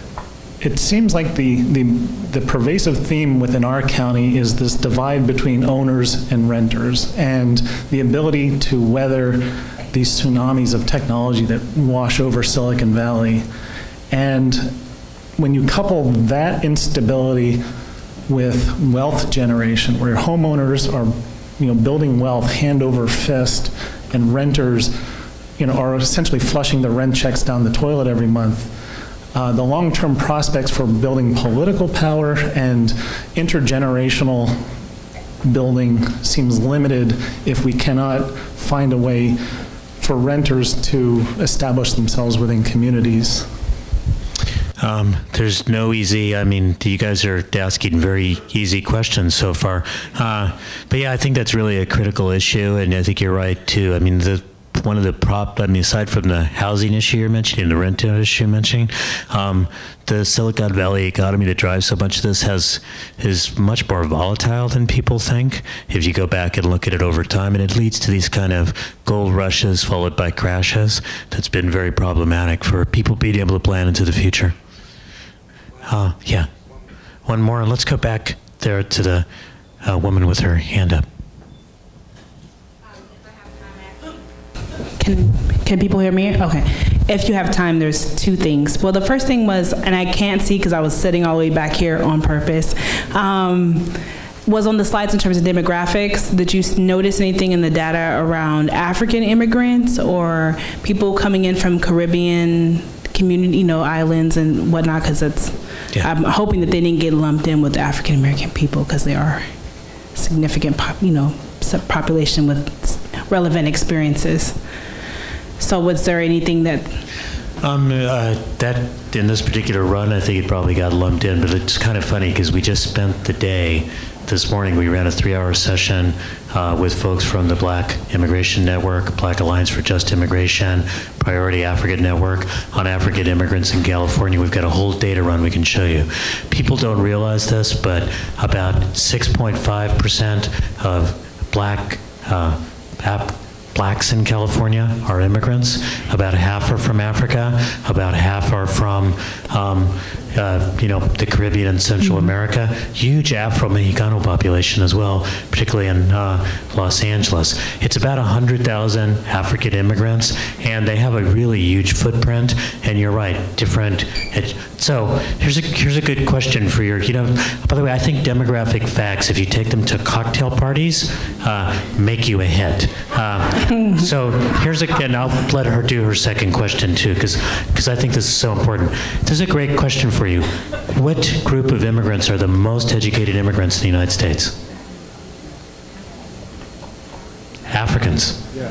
It seems like the, the, the pervasive theme within our county is this divide between owners and renters, and the ability to weather these tsunamis of technology that wash over Silicon Valley. And when you couple that instability with wealth generation, where homeowners are, you know, building wealth hand over fist, and renters you know, are essentially flushing the rent checks down the toilet every month, uh, the long-term prospects for building political power and intergenerational building seems limited if we cannot find a way for renters to establish themselves within communities. Um, there's no easy, I mean, you guys are asking very easy questions so far. Uh, but yeah, I think that's really a critical issue, and I think you're right too. I mean, the one of the prop, I mean, aside from the housing issue you're mentioning, the rent issue you're mentioning, um, the Silicon Valley economy that drives so much of this has is much more volatile than people think. If you go back and look at it over time, and it leads to these kind of gold rushes followed by crashes. That's been very problematic for people being able to plan into the future. Uh, yeah, one more, and let's go back there to the uh, woman with her hand up. Can, can people hear me? Okay. If you have time, there's two things. Well, the first thing was, and I can't see because I was sitting all the way back here on purpose, um, was on the slides in terms of demographics. Did you notice anything in the data around African immigrants or people coming in from Caribbean community, you know, islands and whatnot? Because it's, yeah. I'm hoping that they didn't get lumped in with the African American people because they are significant, pop, you know, population with relevant experiences. So was there anything that? Um, uh, that in this particular run, I think it probably got lumped in, but it's kind of funny because we just spent the day this morning. We ran a three-hour session uh, with folks from the Black Immigration Network, Black Alliance for Just Immigration, Priority African Network on African immigrants in California. We've got a whole data run we can show you. People don't realize this, but about six point five percent of black uh, ap blacks in California are immigrants. About half are from Africa. About half are from um, uh, you know, the Caribbean and Central mm-hmm. America. Huge Afro-Mexicano population as well, particularly in uh, Los Angeles. It's about one hundred thousand African immigrants, and they have a really huge footprint. And you're right, different. It, so here's a here's a good question for your. You know, by the way, I think demographic facts, if you take them to cocktail parties, uh, make you a hit. Uh, so here's a, and I'll let her do her second question too, because because I think this is so important. This is a great question for you. What group of immigrants are the most educated immigrants in the United States? Africans. Yeah.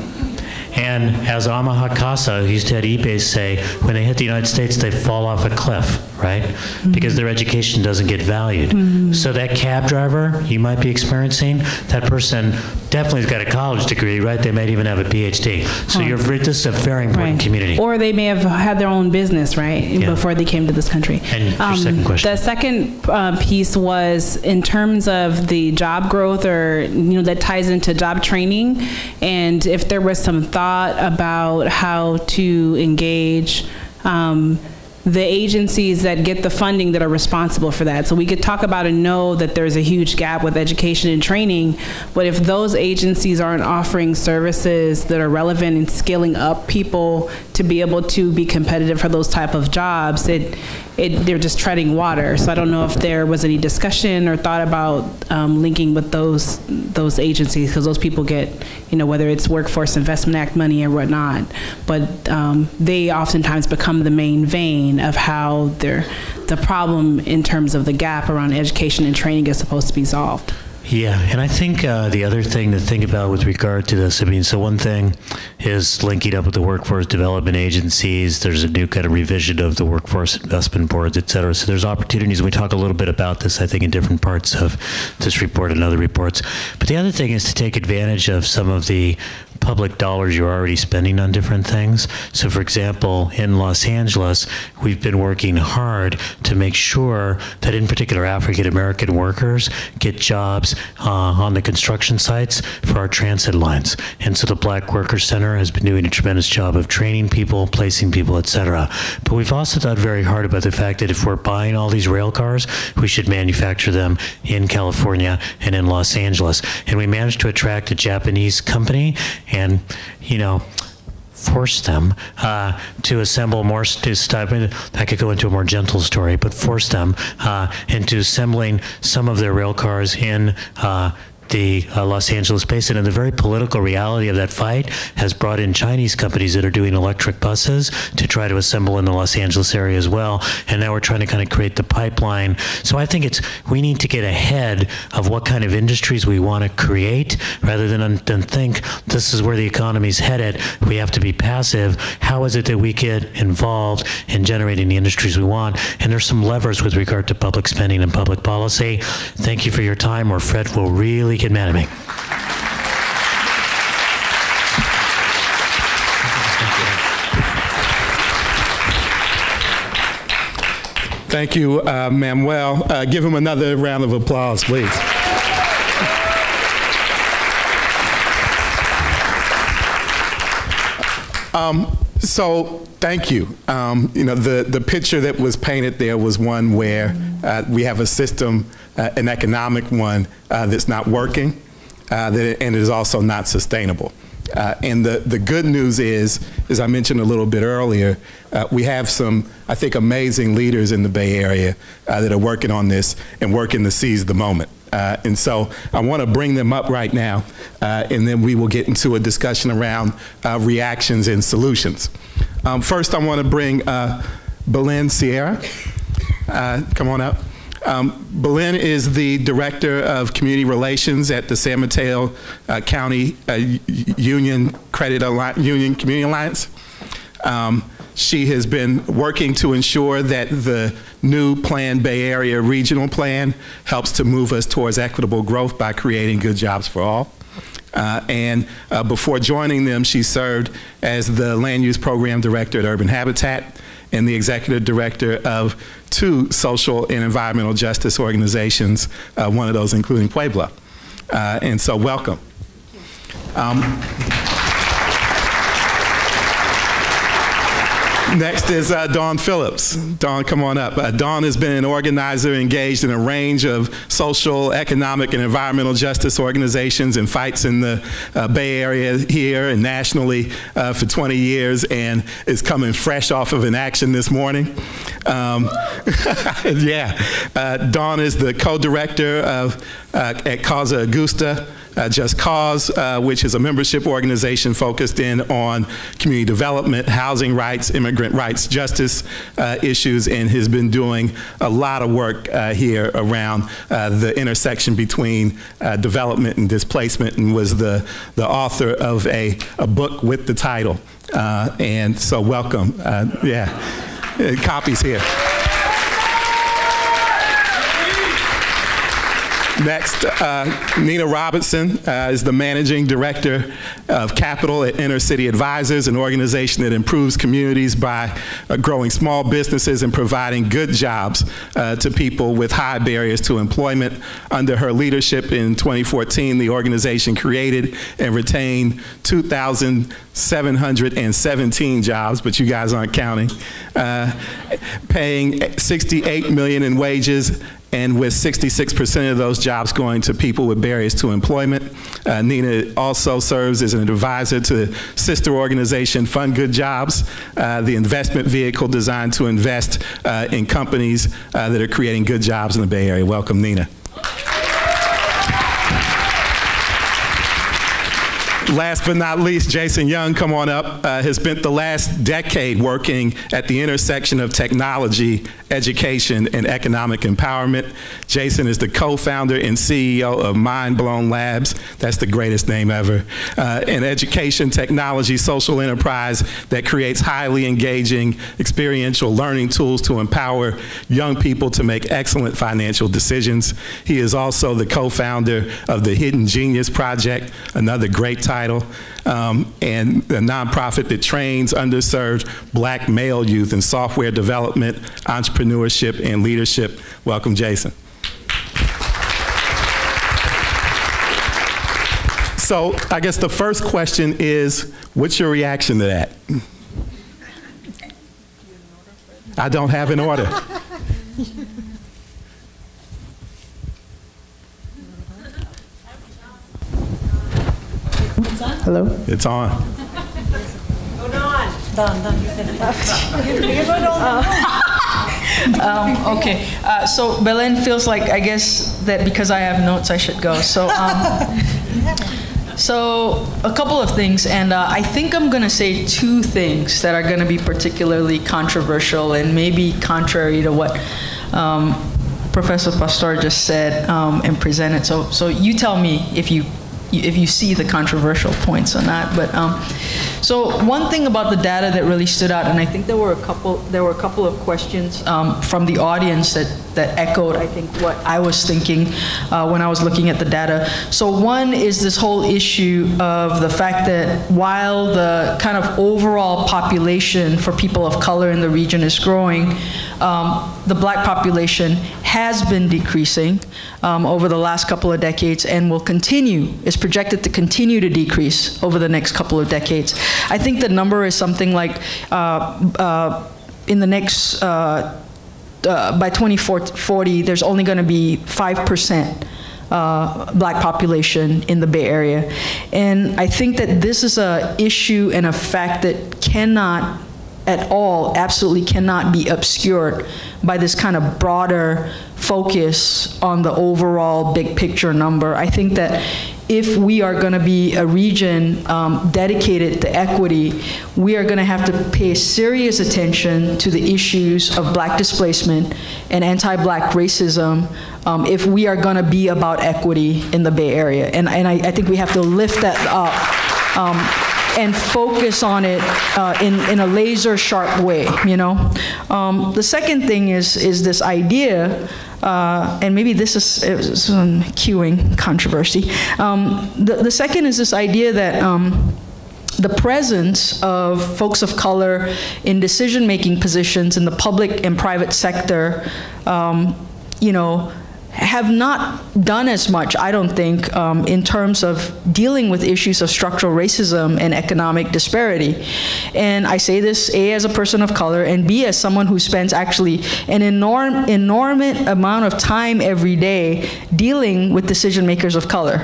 And as Ama Hakasa, who used to at eBay, say, when they hit the United States, they fall off a cliff, right? Mm-hmm. Because their education doesn't get valued. Mm-hmm. So that cab driver you might be experiencing, that person definitely has got a college degree, right? They might even have a P H D. So huh. you're, this is a very important right. community. Or they may have had their own business, right, yeah. before they came to this country. And your um, second question. The second uh, piece was in terms of the job growth, or, you know, that ties into job training, and if there was some thought about how to engage um, the agencies that get the funding that are responsible for that. So we could talk about and know that there's a huge gap with education and training, but if those agencies aren't offering services that are relevant in scaling up people to be able to be competitive for those type of jobs, it, it they're just treading water. So I don't know if there was any discussion or thought about um, linking with those those agencies, because those people get, you know, whether it's Workforce Investment Act money or whatnot, but um, they oftentimes become the main vein of how they're, the problem in terms of the gap around education and training is supposed to be solved. Yeah, and I think uh, the other thing to think about with regard to this, I mean, so one thing is linking up with the workforce development agencies. There's a new kind of revision of the workforce investment boards, et cetera. So there's opportunities. We talk a little bit about this, I think, in different parts of this report and other reports. But the other thing is to take advantage of some of the public dollars you're already spending on different things. So for example, in Los Angeles, we've been working hard to make sure that in particular African American workers get jobs uh, on the construction sites for our transit lines. And so the Black Worker Center has been doing a tremendous job of training people, placing people, et cetera. But we've also thought very hard about the fact that if we're buying all these rail cars, we should manufacture them in California and in Los Angeles. And we managed to attract a Japanese company and, you know, force them uh, to assemble more, to stop, I could go into a more gentle story, but force them uh, into assembling some of their rail cars in uh, the uh, Los Angeles basin. And the very political reality of that fight has brought in Chinese companies that are doing electric buses to try to assemble in the Los Angeles area as well. And now we're trying to kind of create the pipeline. So I think it's, we need to get ahead of what kind of industries we want to create rather than, than think this is where the economy's headed. We have to be passive. How is it that we get involved in generating the industries we want? And there's some levers with regard to public spending and public policy. Thank you for your time, or Fred will really get mad at me. Thank you, uh, Manuel. Uh, give him another round of applause, please. Um, so thank you. Um, you know, the, the picture that was painted there was one where uh, we have a system, uh, an economic one, uh, that's not working, uh, that, and is also not sustainable. Uh, and the, the good news is, as I mentioned a little bit earlier, uh, we have some, I think, amazing leaders in the Bay Area uh, that are working on this and working to seize the moment. Uh, and so I want to bring them up right now, uh, and then we will get into a discussion around uh, reactions and solutions. Um, first, I want to bring uh, Belen Sierra. Uh, come on up. Um, Belen is the Director of Community Relations at the San Mateo uh, County uh, Union Credit Alli- Union Community Alliance. Um, She has been working to ensure that the new planned Bay Area regional plan helps to move us towards equitable growth by creating good jobs for all. Uh, and uh, before joining them, she served as the Land Use Program Director at Urban Habitat and the Executive Director of two social and environmental justice organizations, uh, one of those including Puebla. Uh, and so welcome. Um, Next is uh, Dawn Phillips. Dawn, come on up. Uh, Dawn has been an organizer engaged in a range of social, economic, and environmental justice organizations and fights in the uh, Bay Area here and nationally uh, for twenty years, and is coming fresh off of an action this morning. Um, yeah. Uh, Dawn is the co-director of uh, at Causa Augusta, Uh, Just Cause, uh, which is a membership organization focused in on community development, housing rights, immigrant rights, justice uh, issues, and has been doing a lot of work uh, here around uh, the intersection between uh, development and displacement, and was the, the author of a, a book with the title. Uh, and so welcome. Uh, yeah, uh, copies here. Next, uh, Nina Robinson uh, is the Managing Director of Capital at Inner City Advisors, an organization that improves communities by uh, growing small businesses and providing good jobs uh, to people with high barriers to employment. Under her leadership in twenty fourteen, the organization created and retained two thousand seven hundred seventeen jobs, but you guys aren't counting, uh, paying sixty-eight million dollars in wages, and with sixty-six percent of those jobs going to people with barriers to employment. Uh, Nina also serves as an advisor to sister organization Fund Good Jobs, uh, the investment vehicle designed to invest uh, in companies uh, that are creating good jobs in the Bay Area. Welcome, Nina. Last but not least, Jason Young, come on up, uh, has spent the last decade working at the intersection of technology, education, and economic empowerment. Jason is the co-founder and C E O of Mind Blown Labs. That's the greatest name ever. Uh, an education, technology, social enterprise that creates highly engaging, experiential learning tools to empower young people to make excellent financial decisions. He is also the co-founder of the Hidden Genius Project, another great title. Um, and a nonprofit that trains underserved black male youth in software development, entrepreneurship, and leadership. Welcome, Jason. So I guess the first question is, what's your reaction to that? I don't have an order. Hello? It's on. Go Dawn. Done, done. You go Dawn. Um, okay, uh, so Belen feels like, I guess, that because I have notes, I should go. So, um, so a couple of things, and uh, I think I'm going to say two things that are going to be particularly controversial and maybe contrary to what um, Professor Pastor just said um, and presented. So, so you tell me if you if you see the controversial points or not. But um, so one thing about the data that really stood out, and I think there were a couple there were a couple of questions um, from the audience that that echoed, I think, what I was thinking uh, when I was looking at the data. So one is this whole issue of the fact that while the kind of overall population for people of color in the region is growing, um, the black population has been decreasing um, over the last couple of decades and will continue, is projected to continue to decrease over the next couple of decades. I think the number is something like uh, uh, in the next uh, Uh, by twenty forty, there's only going to be five percent uh, black population in the Bay Area. And I think that this is an issue and a fact that cannot at all, absolutely cannot be obscured by this kind of broader focus on the overall big picture number. I think that if we are going to be a region um, dedicated to equity, we are going to have to pay serious attention to the issues of black displacement and anti-black racism um, if we are going to be about equity in the Bay Area. And, and I, I think we have to lift that up um, and focus on it uh, in, in a laser sharp way, you know? Um, the second thing is, is this idea Uh, and maybe this is, is some queuing controversy. Um, the, the second is this idea that um, the presence of folks of color in decision-making positions in the public and private sector, um, you know, have not done as much, I don't think, um, in terms of dealing with issues of structural racism and economic disparity. And I say this, A, as a person of color, and B, as someone who spends actually an enorm, enormous amount of time every day dealing with decision makers of color.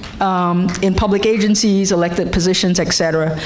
Um, in public agencies, elected positions, et cetera.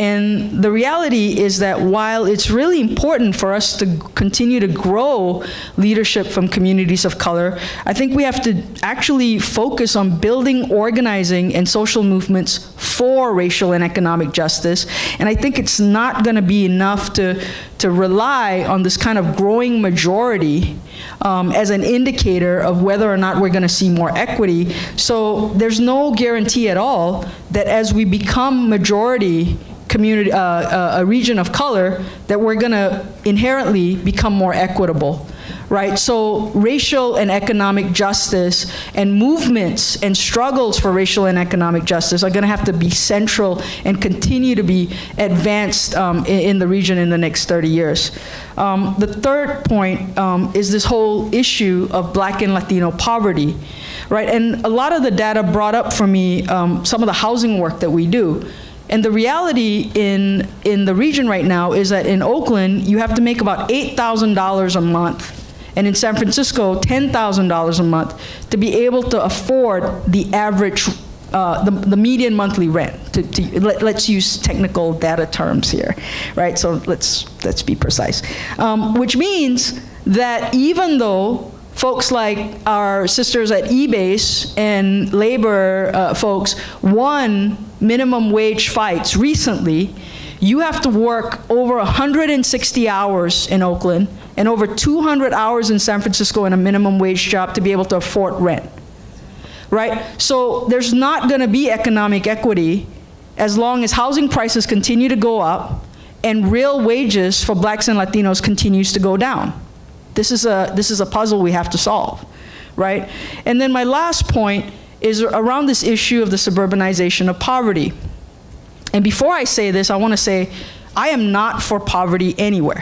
And the reality is that while it's really important for us to continue to grow leadership from communities of color, I think we have to actually focus on building, organizing, and social movements for racial and economic justice. And I think it's not going to be enough to, to rely on this kind of growing majority Um, as an indicator of whether or not we're going to see more equity. So there's no guarantee at all that as we become majority community, uh, uh, a region of color, that we're going to inherently become more equitable, right? So racial and economic justice and movements and struggles for racial and economic justice are going to have to be central and continue to be advanced um, in, in the region in the next thirty years. Um, the third point um, is this whole issue of black and Latino poverty, right? And a lot of the data brought up for me um, some of the housing work that we do. And the reality in, in the region right now is that in Oakland, you have to make about eight thousand dollars a month. And in San Francisco, ten thousand dollars a month to be able to afford the average, uh, the, the median monthly rent. To, to, let, let's use technical data terms here, right? So let's, let's be precise. Um, which means that even though folks like our sisters at E-Base and labor uh, folks won minimum wage fights recently, you have to work over one hundred sixty hours in Oakland and over two hundred hours in San Francisco in a minimum wage job to be able to afford rent, right? So there's not going to be economic equity as long as housing prices continue to go up and real wages for blacks and Latinos continues to go down. This is a, this is a puzzle we have to solve, right? And then my last point is around this issue of the suburbanization of poverty. And before I say this, I want to say I am not for poverty anywhere.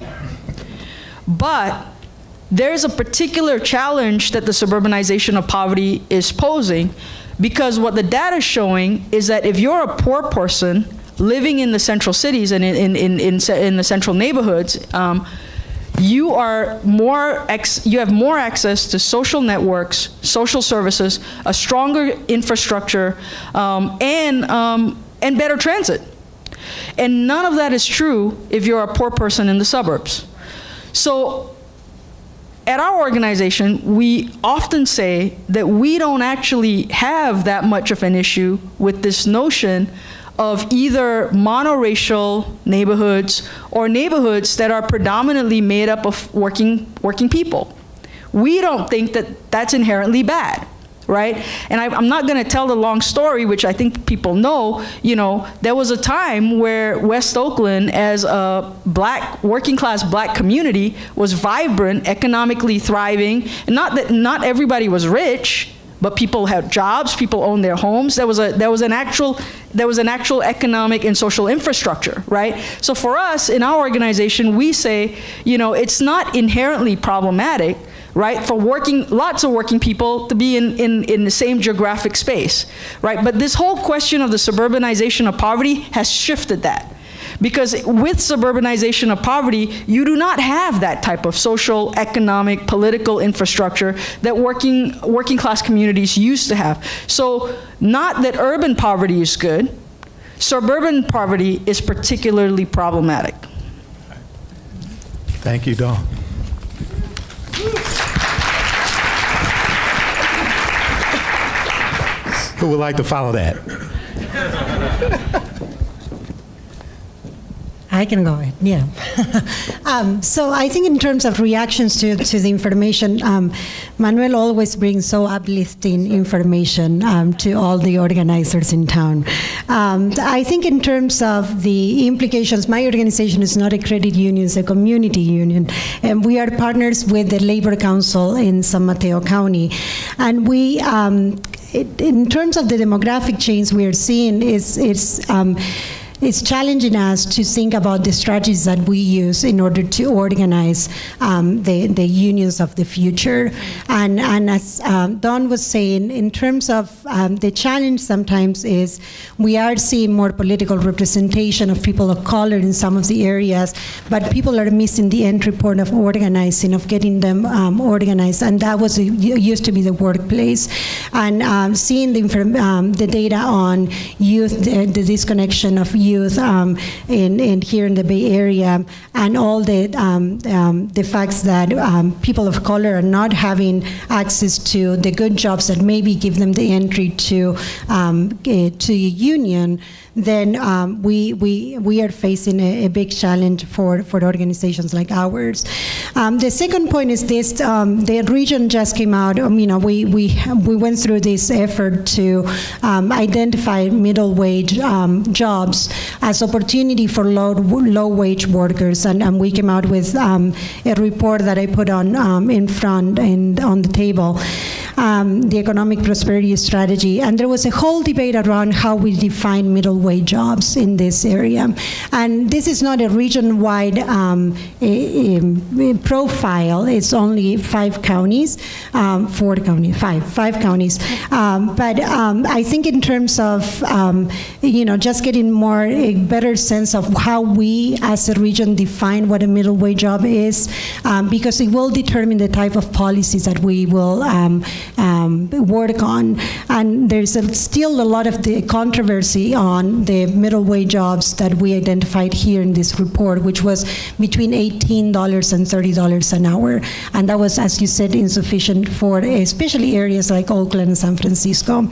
But there's a particular challenge that the suburbanization of poverty is posing, because what the data is showing is that if you're a poor person living in the central cities and in, in, in, in, in the central neighborhoods, um, you are more ex you have more access to social networks, social services, a stronger infrastructure, um, and um, and better transit. And none of that is true if you're a poor person in the suburbs. So at our organization, we often say that we don't actually have that much of an issue with this notion of either monoracial neighborhoods or neighborhoods that are predominantly made up of working, working people. We don't think that that's inherently bad, right? And I, I'm not gonna tell the long story, which I think people know. You know, there was a time where West Oakland, as a black, working class black community, was vibrant, economically thriving. And not that not everybody was rich, but people had jobs, people owned their homes. There was a there was an actual there was an actual economic and social infrastructure, right? So for us in our organization, we say, you know, it's not inherently problematic, right, for working, lots of working people to be in, in, in the same geographic space, right? But this whole question of the suburbanization of poverty has shifted that. Because with suburbanization of poverty, you do not have that type of social, economic, political infrastructure that working, working class communities used to have. So not that urban poverty is good, suburban poverty is particularly problematic. Thank you, Dawn. Who would like to follow that? I can go ahead, yeah. um, so I think in terms of reactions to, to the information, um, Manuel always brings so uplifting information um, to all the organizers in town. Um, I think in terms of the implications, my organization is not a credit union, it's a community union, and we are partners with the Labor Council in San Mateo County. And we, um, it, in terms of the demographic change we are seeing, is it's, um, it's challenging us to think about the strategies that we use in order to organize um, the, the unions of the future. And, and as um, Dawn was saying, in terms of um, the challenge sometimes is we are seeing more political representation of people of color in some of the areas, but people are missing the entry point of organizing, of getting them um, organized, and that was a, used to be the workplace. And um, seeing the, um, the data on youth, the, the disconnection of youth youth um, in, in here in the Bay Area, and all the um, um, the facts that um, people of color are not having access to the good jobs that maybe give them the entry to um, to a union, then um, we we we are facing a, a big challenge for for organizations like ours. Um, the second point is this: um, the region just came out. Um, you know, we we we went through this effort to um, identify middle wage um, jobs as opportunity for low low wage workers, and, and we came out with um, a report that I put on um, in front and on the table. Um, the economic prosperity strategy, and there was a whole debate around how we define middle wage jobs in this area. And this is not a region-wide um, a, a profile. It's only five counties, um, four counties, five, five counties. Um, but um, I think in terms of um, you know, just getting more a better sense of how we as a region define what a middle wage job is, um, because it will determine the type of policies that we will um, Um, work on. And there's a, still a lot of the controversy on the middle wage jobs that we identified here in this report, which was between eighteen dollars and thirty dollars an hour. And that was, as you said, insufficient for especially areas like Oakland and San Francisco.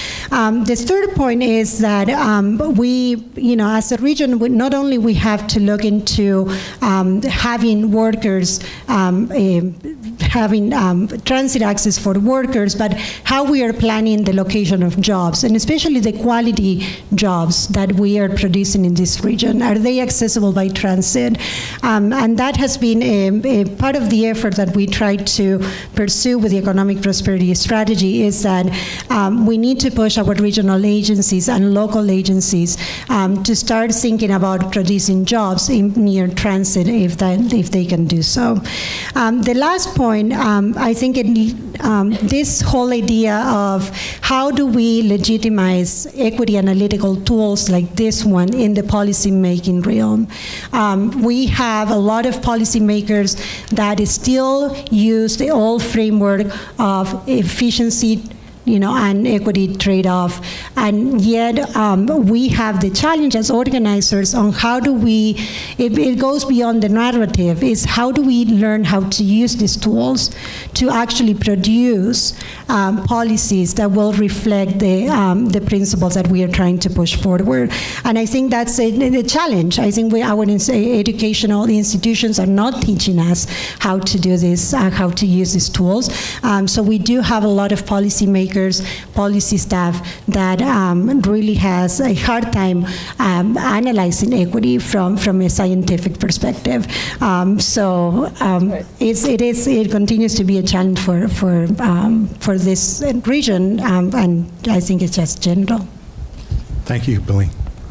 Um, the third point is that um, we, you know, as a region, we, not only we have to look into um, having workers, um, uh, having um, transit access for workers, but how we are planning the location of jobs, and especially the quality jobs that we are producing in this region. Are they accessible by transit? Um, and that has been a, a part of the effort that we try to pursue with the economic prosperity strategy, is that um, we need to push our regional agencies and local agencies um, to start thinking about producing jobs in near transit if, that, if they can do so. Um, the last point, um, I think it, um, this whole idea of how do we legitimize equity analytical tools like this one in the policy making realm. Um, we have a lot of policymakers that still use the old framework of efficiency you know, an equity trade-off. And yet um, we have the challenge as organizers on how do we, it, it goes beyond the narrative, is how do we learn how to use these tools to actually produce um, policies that will reflect the, um, the principles that we are trying to push forward. And I think that's a, a challenge. I think we, our educational institutions are not teaching us how to do this, uh, how to use these tools. Um, so we do have a lot of policymakers, policy staff that um, really has a hard time um, analyzing equity from, from a scientific perspective. Um, so um, it's, it is it continues to be a challenge for for um, for this region, um, and I think it's just general. Thank you, Billy.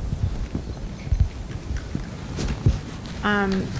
Um,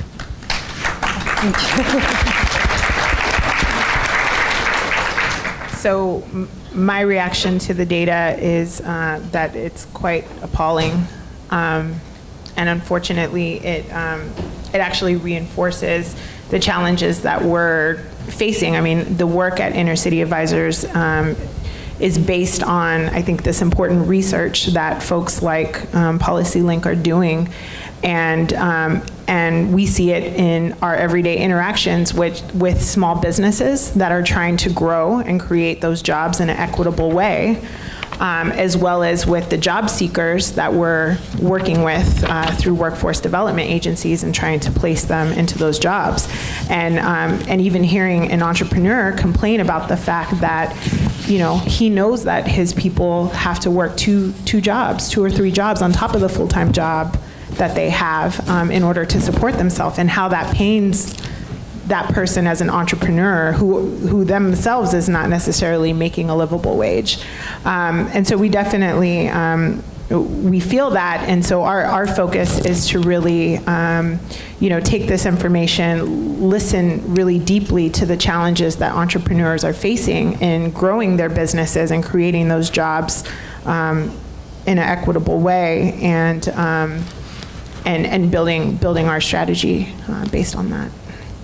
so m my reaction to the data is uh, that it's quite appalling, um, and unfortunately, it um, it actually reinforces the challenges that we're facing. I mean, the work at Inner City Advisors um, is based on, I think, this important research that folks like um, PolicyLink are doing. And, um, and we see it in our everyday interactions with, with small businesses that are trying to grow and create those jobs in an equitable way, um, as well as with the job seekers that we're working with uh, through workforce development agencies and trying to place them into those jobs. And, um, and even hearing an entrepreneur complain about the fact that, you know, he knows that his people have to work two, two jobs, two or three jobs on top of the full-time job that they have um, in order to support themselves, and how that pains that person as an entrepreneur who, who themselves is not necessarily making a livable wage. Um, and so we definitely, um, we feel that, and so our, our focus is to really, um, you know, take this information, listen really deeply to the challenges that entrepreneurs are facing in growing their businesses and creating those jobs um, in an equitable way, and um, and, and building, building our strategy uh, based on that.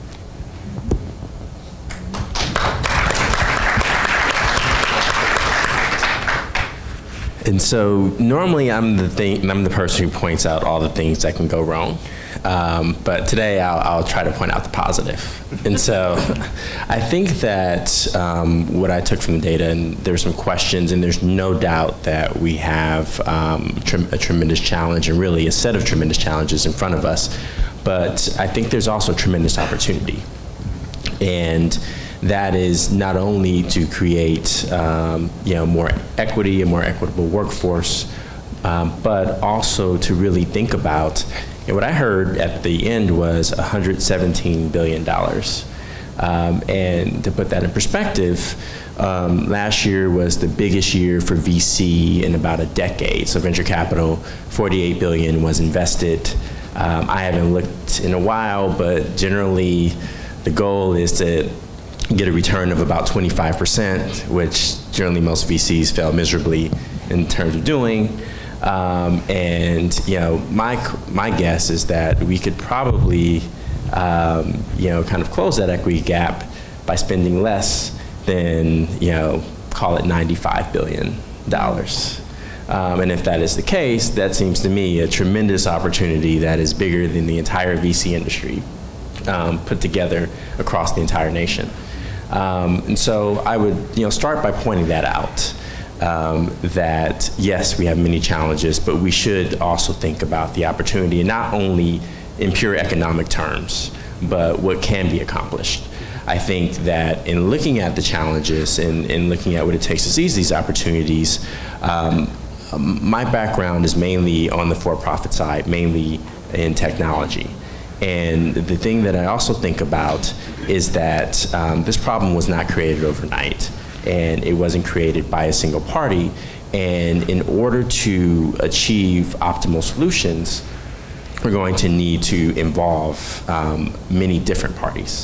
And so normally I'm the thing, I'm the person who points out all the things that can go wrong. Um, but today I'll, I'll try to point out the positive. And so I think that um, what I took from the data, and there's some questions, and there's no doubt that we have um, tre a tremendous challenge, and really a set of tremendous challenges in front of us. But I think there's also tremendous opportunity. And that is not only to create um, you know, more equity, a more equitable workforce, um, but also to really think about, and what I heard at the end was one hundred seventeen billion dollars. Um, and to put that in perspective, um, last year was the biggest year for V C in about a decade. So venture capital, forty-eight billion dollars was invested. Um, I haven't looked in a while, but generally the goal is to get a return of about twenty-five percent, which generally most V Cs fail miserably in terms of doing. Um, and you know, my my guess is that we could probably um, you know, kind of close that equity gap by spending less than, you know, call it ninety-five billion dollars. Um, and if that is the case, that seems to me a tremendous opportunity that is bigger than the entire V C industry um, put together across the entire nation. Um, and so I would, you know, start by pointing that out. Um, that yes, we have many challenges, but we should also think about the opportunity, and not only in pure economic terms, but what can be accomplished. I think that in looking at the challenges and, and looking at what it takes to seize these opportunities, um, my background is mainly on the for-profit side, mainly in technology. And the thing that I also think about is that um, this problem was not created overnight, and it wasn't created by a single party. And in order to achieve optimal solutions, we're going to need to involve um, many different parties.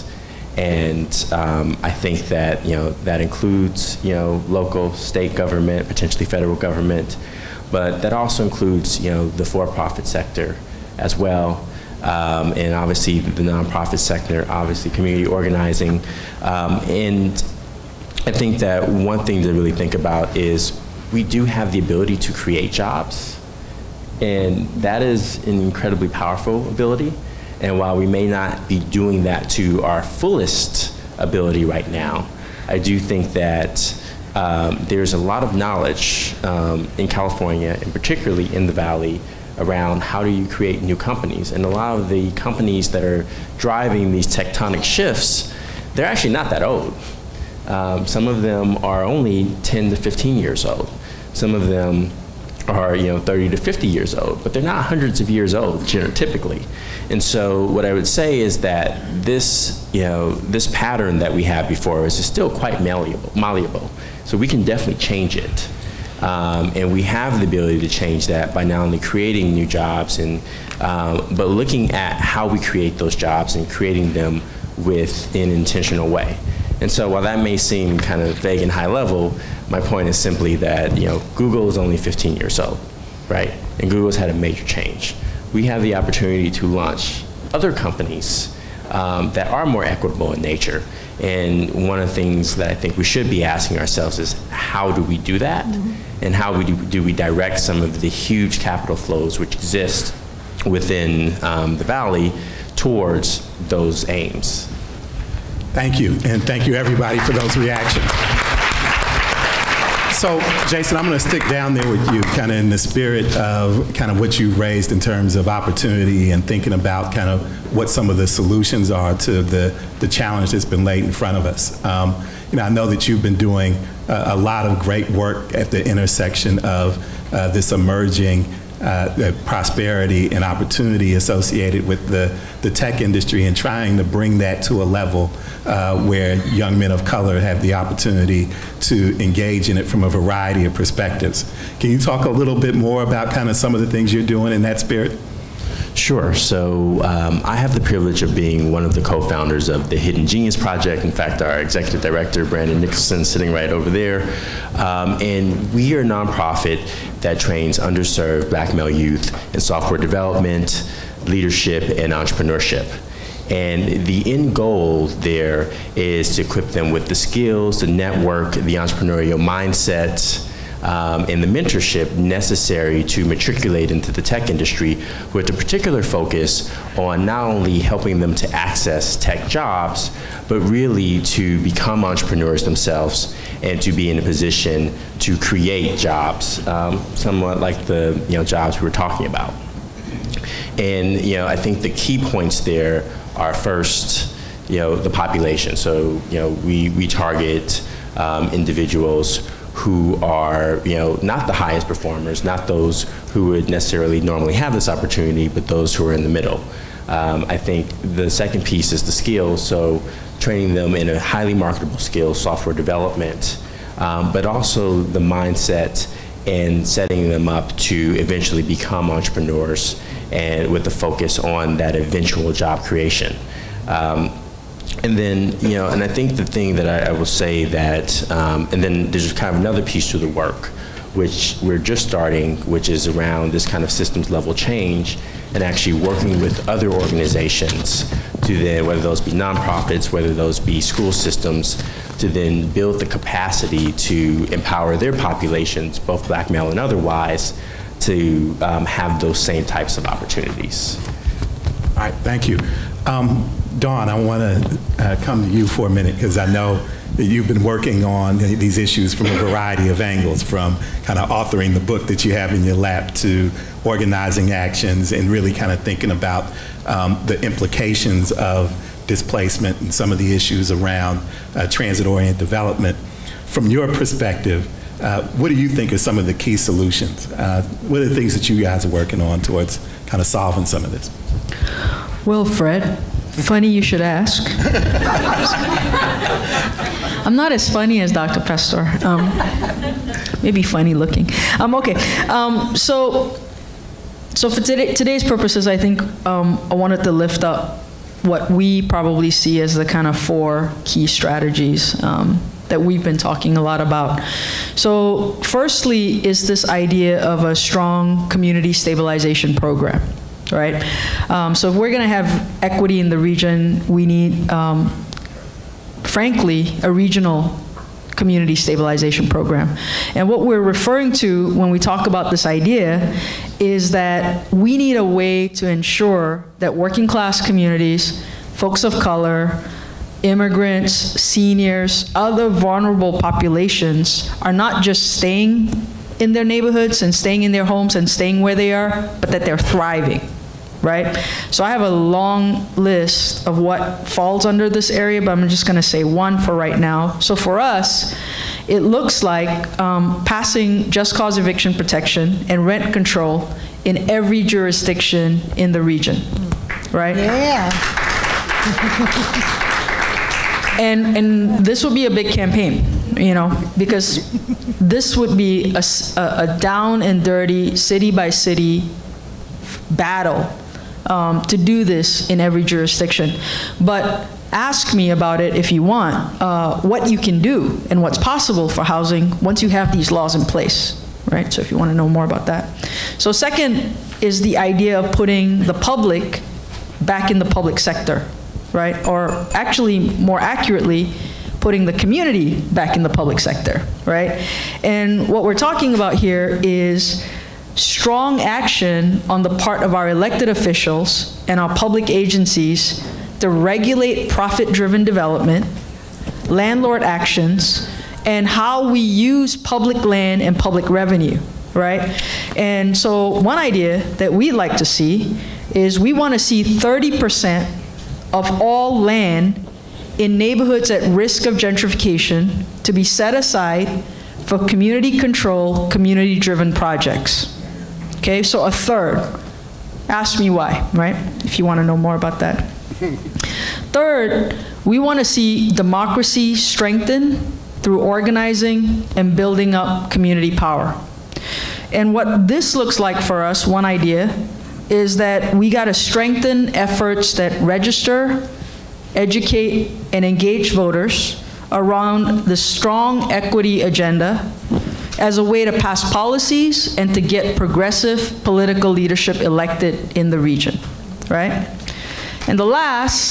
And um, I think that, you know, that includes, you know, local, state government, potentially federal government, but that also includes, you know, the for-profit sector as well. Um, and obviously the nonprofit sector, obviously community organizing. Um, and I think that one thing to really think about is we do have the ability to create jobs, and that is an incredibly powerful ability. And while we may not be doing that to our fullest ability right now, I do think that um, there's a lot of knowledge um, in California, and particularly in the Valley, around how do you create new companies. And a lot of the companies that are driving these tectonic shifts, they're actually not that old. Um, some of them are only ten to fifteen years old. Some of them are, you know, thirty to fifty years old, but they're not hundreds of years old, typically. And so what I would say is that this, you know, this pattern that we have before us is still quite malleable, malleable. So we can definitely change it. Um, and we have the ability to change that by not only creating new jobs, and, um, but looking at how we create those jobs and creating them with an intentional way. And so while that may seem kind of vague and high level, my point is simply that, you know, Google is only fifteen years old, right? And Google's had a major change. We have the opportunity to launch other companies um, that are more equitable in nature. And one of the things that I think we should be asking ourselves is, how do we do that? Mm-hmm. And how we do, do we direct some of the huge capital flows which exist within um, the Valley towards those aims? Thank you, and thank you everybody for those reactions. So, Jason, I'm going to stick down there with you, kind of in the spirit of kind of what you've raised in terms of opportunity and thinking about kind of what some of the solutions are to the, the challenge that's been laid in front of us. Um, you know, I know that you've been doing a, a lot of great work at the intersection of uh, this emerging Uh, the prosperity and opportunity associated with the, the tech industry, and trying to bring that to a level uh, where young men of color have the opportunity to engage in it from a variety of perspectives. Can you talk a little bit more about kind of some of the things you're doing in that spirit? Sure. So um, I have the privilege of being one of the co-founders of the Hidden Genius Project. In fact, our executive director, Brandon Nicholson, sitting right over there. Um, and we are a nonprofit that trains underserved black male youth in software development, leadership, and entrepreneurship. And the end goal there is to equip them with the skills, the network, the entrepreneurial mindset, Um, and the mentorship necessary to matriculate into the tech industry, with a particular focus on not only helping them to access tech jobs, but really to become entrepreneurs themselves and to be in a position to create jobs, um, somewhat like the you know, jobs we were talking about. And you know, I think the key points there are, first, you know, the population. So you know, we, we target um, individuals who are, you know, not the highest performers, not those who would necessarily normally have this opportunity, but those who are in the middle. Um, I think the second piece is the skills, so training them in a highly marketable skill, software development, um, but also the mindset and setting them up to eventually become entrepreneurs, and with the focus on that eventual job creation. Um, And then, you know, and I think the thing that I, I will say that, um, and then there's kind of another piece to the work, which we're just starting, which is around this kind of systems level change, and actually working with other organizations to then, whether those be nonprofits, whether those be school systems, to then build the capacity to empower their populations, both black, male, and otherwise, to um, have those same types of opportunities. All right, thank you. Um, Dawn, I want to uh, come to you for a minute, because I know that you've been working on these issues from a variety of angles, from kind of authoring the book that you have in your lap to organizing actions and really kind of thinking about um, the implications of displacement and some of the issues around uh, transit-oriented development. From your perspective, uh, what do you think are some of the key solutions? Uh, what are the things that you guys are working on towards kind of solving some of this? Well, Fred, funny you should ask. I'm not as funny as Doctor Pastor. Um, maybe funny looking. Um, okay, um, so so for today, today's purposes, I think um, I wanted to lift up what we probably see as the kind of four key strategies um, that we've been talking a lot about. So firstly is this idea of a strong community stabilization program. Right? Um, so if we're going to have equity in the region, we need, um, frankly, a regional community stabilization program. And what we're referring to when we talk about this idea is that we need a way to ensure that working class communities, folks of color, immigrants, seniors, other vulnerable populations are not just staying in their neighborhoods and staying in their homes and staying where they are, but that they're thriving, right? So I have a long list of what falls under this area, but I'm just gonna say one for right now. So for us, it looks like um, passing just cause eviction protection and rent control in every jurisdiction in the region, right? Yeah. And, and this would be a big campaign, you know, because this would be a, a down and dirty, city by city battle um, to do this in every jurisdiction. But ask me about it if you want, uh, what you can do and what's possible for housing once you have these laws in place, right? So if you want to know more about that. So second is the idea of putting the public back in the public sector, right? Or actually, more accurately, putting the community back in the public sector, right? And what we're talking about here is strong action on the part of our elected officials and our public agencies to regulate profit-driven development, landlord actions, and how we use public land and public revenue, right? And so one idea that we'd like to see is we want to see thirty percent of all land in neighborhoods at risk of gentrification to be set aside for community control, community-driven projects. Okay, so a third. Ask me why, right? If you want to know more about that. Third, we want to see democracy strengthened through organizing and building up community power. And what this looks like for us, one idea, is that we got to strengthen efforts that register, educate, and engage voters around the strong equity agenda as a way to pass policies and to get progressive political leadership elected in the region, right? And the last,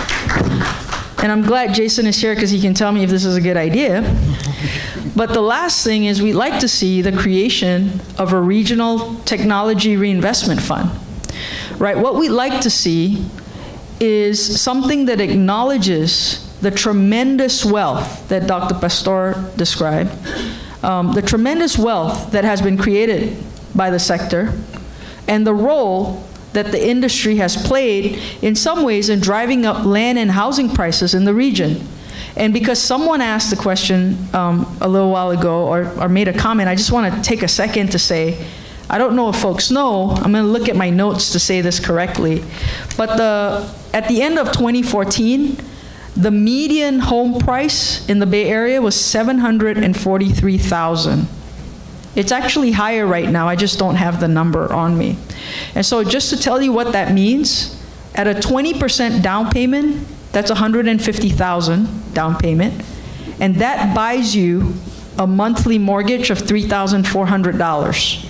and I'm glad Jason is here because he can tell me if this is a good idea, but the last thing is we'd like to see the creation of a regional technology reinvestment fund. Right, what we'd like to see is something that acknowledges the tremendous wealth that Doctor Pastor described, um, the tremendous wealth that has been created by the sector, and the role that the industry has played in some ways in driving up land and housing prices in the region. And because someone asked the question um, a little while ago or, or made a comment, I just want to take a second to say, I don't know if folks know, I'm going to look at my notes to say this correctly, but the, at the end of twenty fourteen, the median home price in the Bay Area was seven hundred forty-three thousand dollars. It's actually higher right now, I just don't have the number on me. And so just to tell you what that means, at a twenty percent down payment, that's one hundred fifty thousand dollars down payment, and that buys you a monthly mortgage of three thousand four hundred dollars.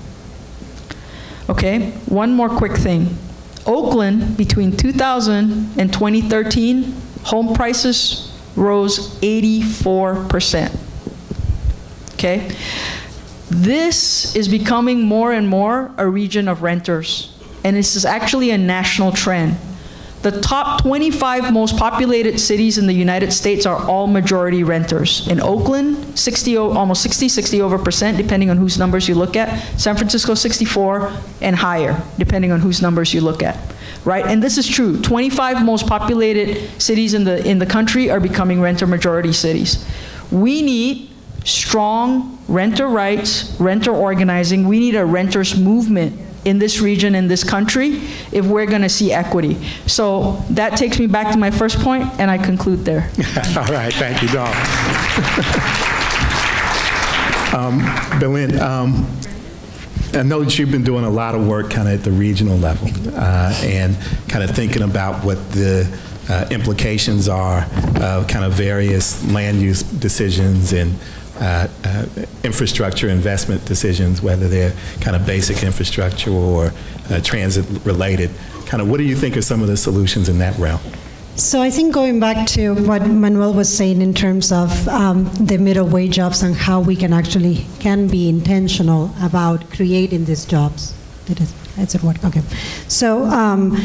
Okay, one more quick thing. Oakland, between two thousand and twenty thirteen, home prices rose eighty-four percent. Okay? This is becoming more and more a region of renters, and this is actually a national trend. The top twenty-five most populated cities in the United States are all majority renters. In Oakland, sixty, almost sixty, sixty over percent, depending on whose numbers you look at. San Francisco, sixty-four and higher, depending on whose numbers you look at, right? And this is true. twenty-five most populated cities in the, in the country are becoming renter majority cities. We need strong renter rights, renter organizing. We need a renters movement in this region, in this country, if we're going to see equity. So that takes me back to my first point, and I conclude there. All right, thank you, Dawn. um, Belinda, um, I know that you've been doing a lot of work kind of at the regional level uh, and kind of thinking about what the uh, implications are of kind of various land use decisions and Uh, uh, infrastructure investment decisions, whether they're kind of basic infrastructure or uh, transit related. Kind of what do you think are some of the solutions in that realm? So I think going back to what Manuel was saying in terms of um, the middle wage jobs and how we can actually can be intentional about creating these jobs. Did it, is it work? Okay. So um,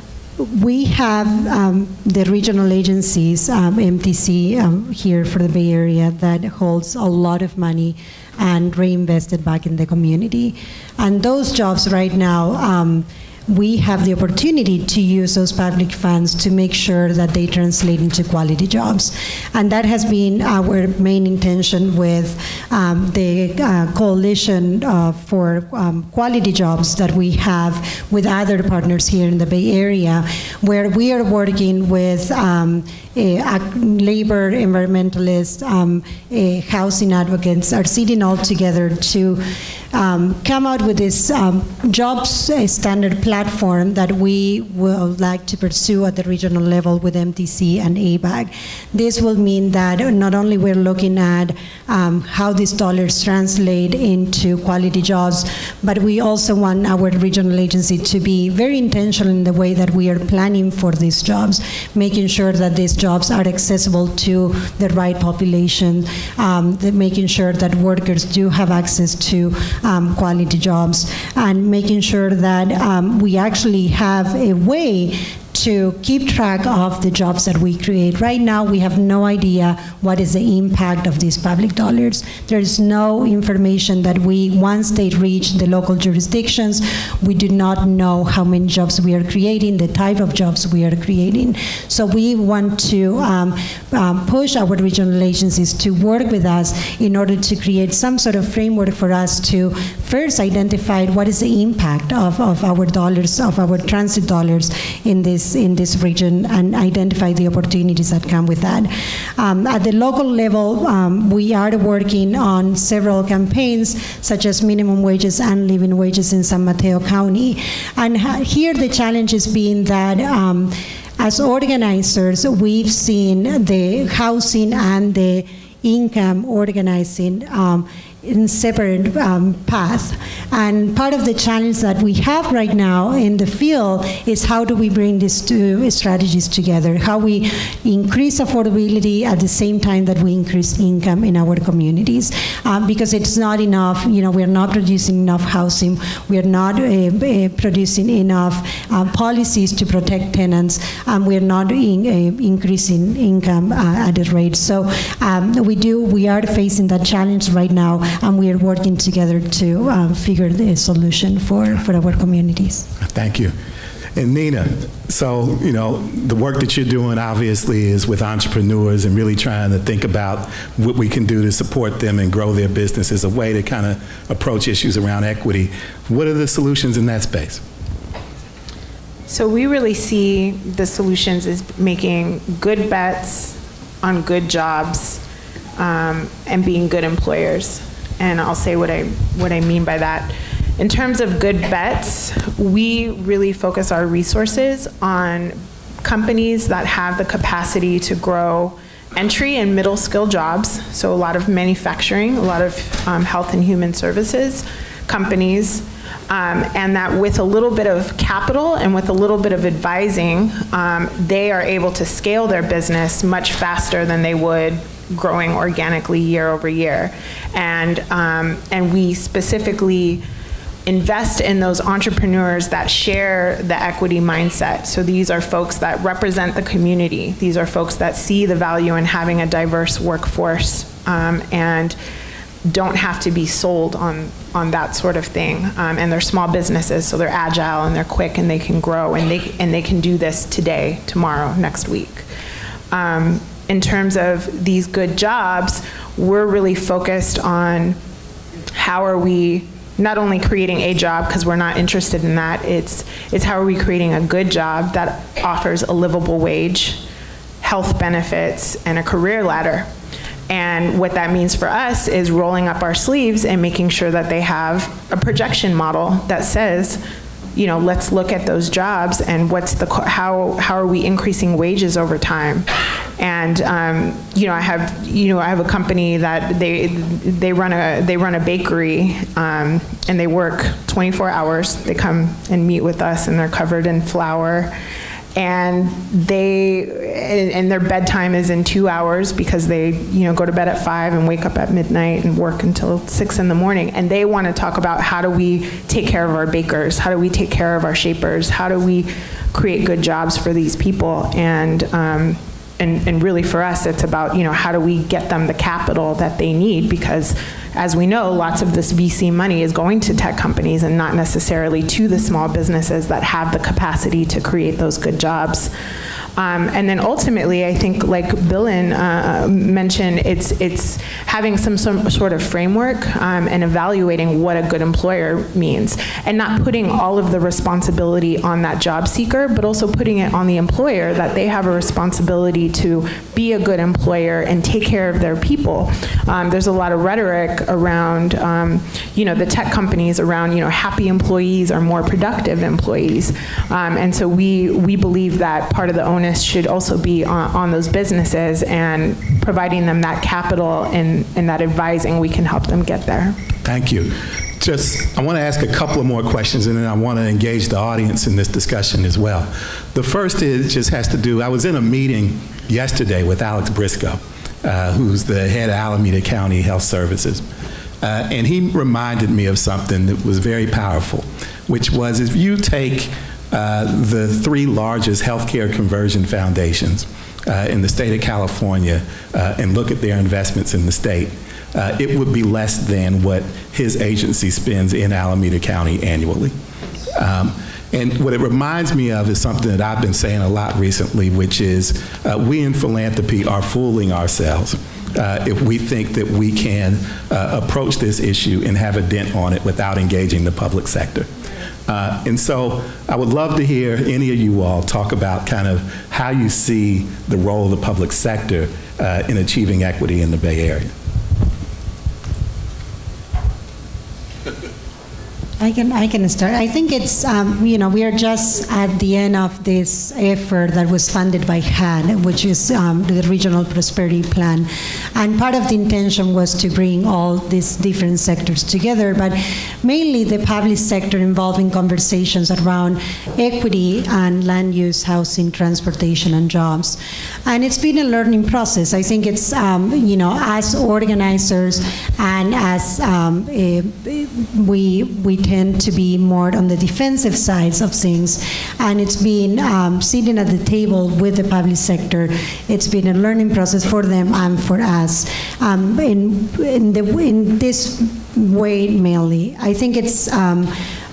we have um, the regional agencies, um, M T C um, here for the Bay Area, that holds a lot of money and reinvested back in the community. And those jobs right now, um, we have the opportunity to use those public funds to make sure that they translate into quality jobs. And that has been our main intention with um, the uh, coalition uh, for um, quality jobs that we have with other partners here in the Bay Area, where we are working with um, a, a labor, environmentalists, um, a housing advocates are sitting all together to um, come out with this um, jobs uh, standard platform that we will like to pursue at the regional level with M T C and A B A G. This will mean that not only we're looking at um, how these dollars translate into quality jobs, but we also want our regional agency to be very intentional in the way that we are planning for these jobs, making sure that these jobs are accessible to the right population, um, the, making sure that workers do have access to um, quality jobs, and making sure that um, we actually have a way to keep track of the jobs that we create. Right now, we have no idea what is the impact of these public dollars. There is no information that we, once they reach the local jurisdictions, we do not know how many jobs we are creating, the type of jobs we are creating. So we want to um, um, push our regional agencies to work with us in order to create some sort of framework for us to first identify what is the impact of, of our dollars, of our transit dollars in this in this region, and identify the opportunities that come with that. Um, at the local level, um, we are working on several campaigns, such as minimum wages and living wages in San Mateo County. And here the challenge is being that um, as organizers, we've seen the housing and the income organizing um, in separate um, paths. And part of the challenge that we have right now in the field is how do we bring these two strategies together, how we increase affordability at the same time that we increase income in our communities. Um, because it's not enough, you know, we're not producing enough housing, we're not uh, uh, producing enough uh, policies to protect tenants, and we're not in, uh, increasing income uh, at a rate. So um, we do, we are facing that challenge right now, and we are working together to um, figure the solution for, for our communities. Thank you. And Nina, so, you know, the work that you're doing obviously is with entrepreneurs and really trying to think about what we can do to support them and grow their business as a way to kind of approach issues around equity. What are the solutions in that space? So we really see the solutions as making good bets on good jobs um, and being good employers. And I'll say what I, what I mean by that. In terms of good bets, we really focus our resources on companies that have the capacity to grow entry and middle skill jobs, so a lot of manufacturing, a lot of um, health and human services companies, um, and that with a little bit of capital and with a little bit of advising, um, they are able to scale their business much faster than they would growing organically year over year. And, um, and we specifically invest in those entrepreneurs that share the equity mindset. So these are folks that represent the community. These are folks that see the value in having a diverse workforce um, and don't have to be sold on, on that sort of thing. Um, and they're small businesses, so they're agile and they're quick and they can grow, and they, and they can do this today, tomorrow, next week. Um, in terms of these good jobs, we're really focused on how are we not only creating a job, because we're not interested in that, it's, it's how are we creating a good job that offers a livable wage, health benefits, and a career ladder. And what that means for us is rolling up our sleeves and making sure that they have a projection model that says, you know, let's look at those jobs and what's the, how, how are we increasing wages over time? And, um, you know, I have, you know, I have a company that they, they run a, they run a bakery, um, and they work twenty-four hours. They come and meet with us and they're covered in flour. and they and, and their bedtime is in two hours because they you know go to bed at five and wake up at midnight and work until six in the morning, and they want to talk about how do we take care of our bakers, how do we take care of our shapers, how do we create good jobs for these people, and um, and and really for us it's about you know how do we get them the capital that they need, because as we know, lots of this V C money is going to tech companies and not necessarily to the small businesses that have the capacity to create those good jobs. Um, and then ultimately, I think, like Billin uh, mentioned, it's it's having some, some sort of framework um, and evaluating what a good employer means, and not putting all of the responsibility on that job seeker, but also putting it on the employer, that they have a responsibility to be a good employer and take care of their people. Um, there's a lot of rhetoric around, um, you know, the tech companies around, you know, happy employees are more productive employees, um, and so we we believe that part of the onus should also be on, on those businesses, and providing them that capital and, and that advising, we can help them get there. Thank you. Just, I want to ask a couple of more questions, and then I want to engage the audience in this discussion as well. The first is just has to do, I was in a meeting yesterday with Alex Briscoe, uh, who's the head of Alameda County Health Services. Uh, and he reminded me of something that was very powerful, which was if you take uh, the three largest healthcare conversion foundations uh, in the state of California uh, and look at their investments in the state, uh, it would be less than what his agency spends in Alameda County annually. Um, And what it reminds me of is something that I've been saying a lot recently, which is uh, we in philanthropy are fooling ourselves uh, if we think that we can uh, approach this issue and have a dent on it without engaging the public sector. Uh, and so I would love to hear any of you all talk about kind of how you see the role of the public sector uh, in achieving equity in the Bay Area. I can, I can start. I think it's, um, you know, we are just at the end of this effort that was funded by H U D, which is um, the Regional Prosperity Plan. And part of the intention was to bring all these different sectors together, but mainly the public sector involved in conversations around equity and land use, housing, transportation, and jobs. And it's been a learning process. I think it's, um, you know, as organizers and as um, a, we, we tend to be more on the defensive sides of things, and it's been um, sitting at the table with the public sector. It's been a learning process for them and for us. Um, in, in, the, in this way, mainly, I think it's um,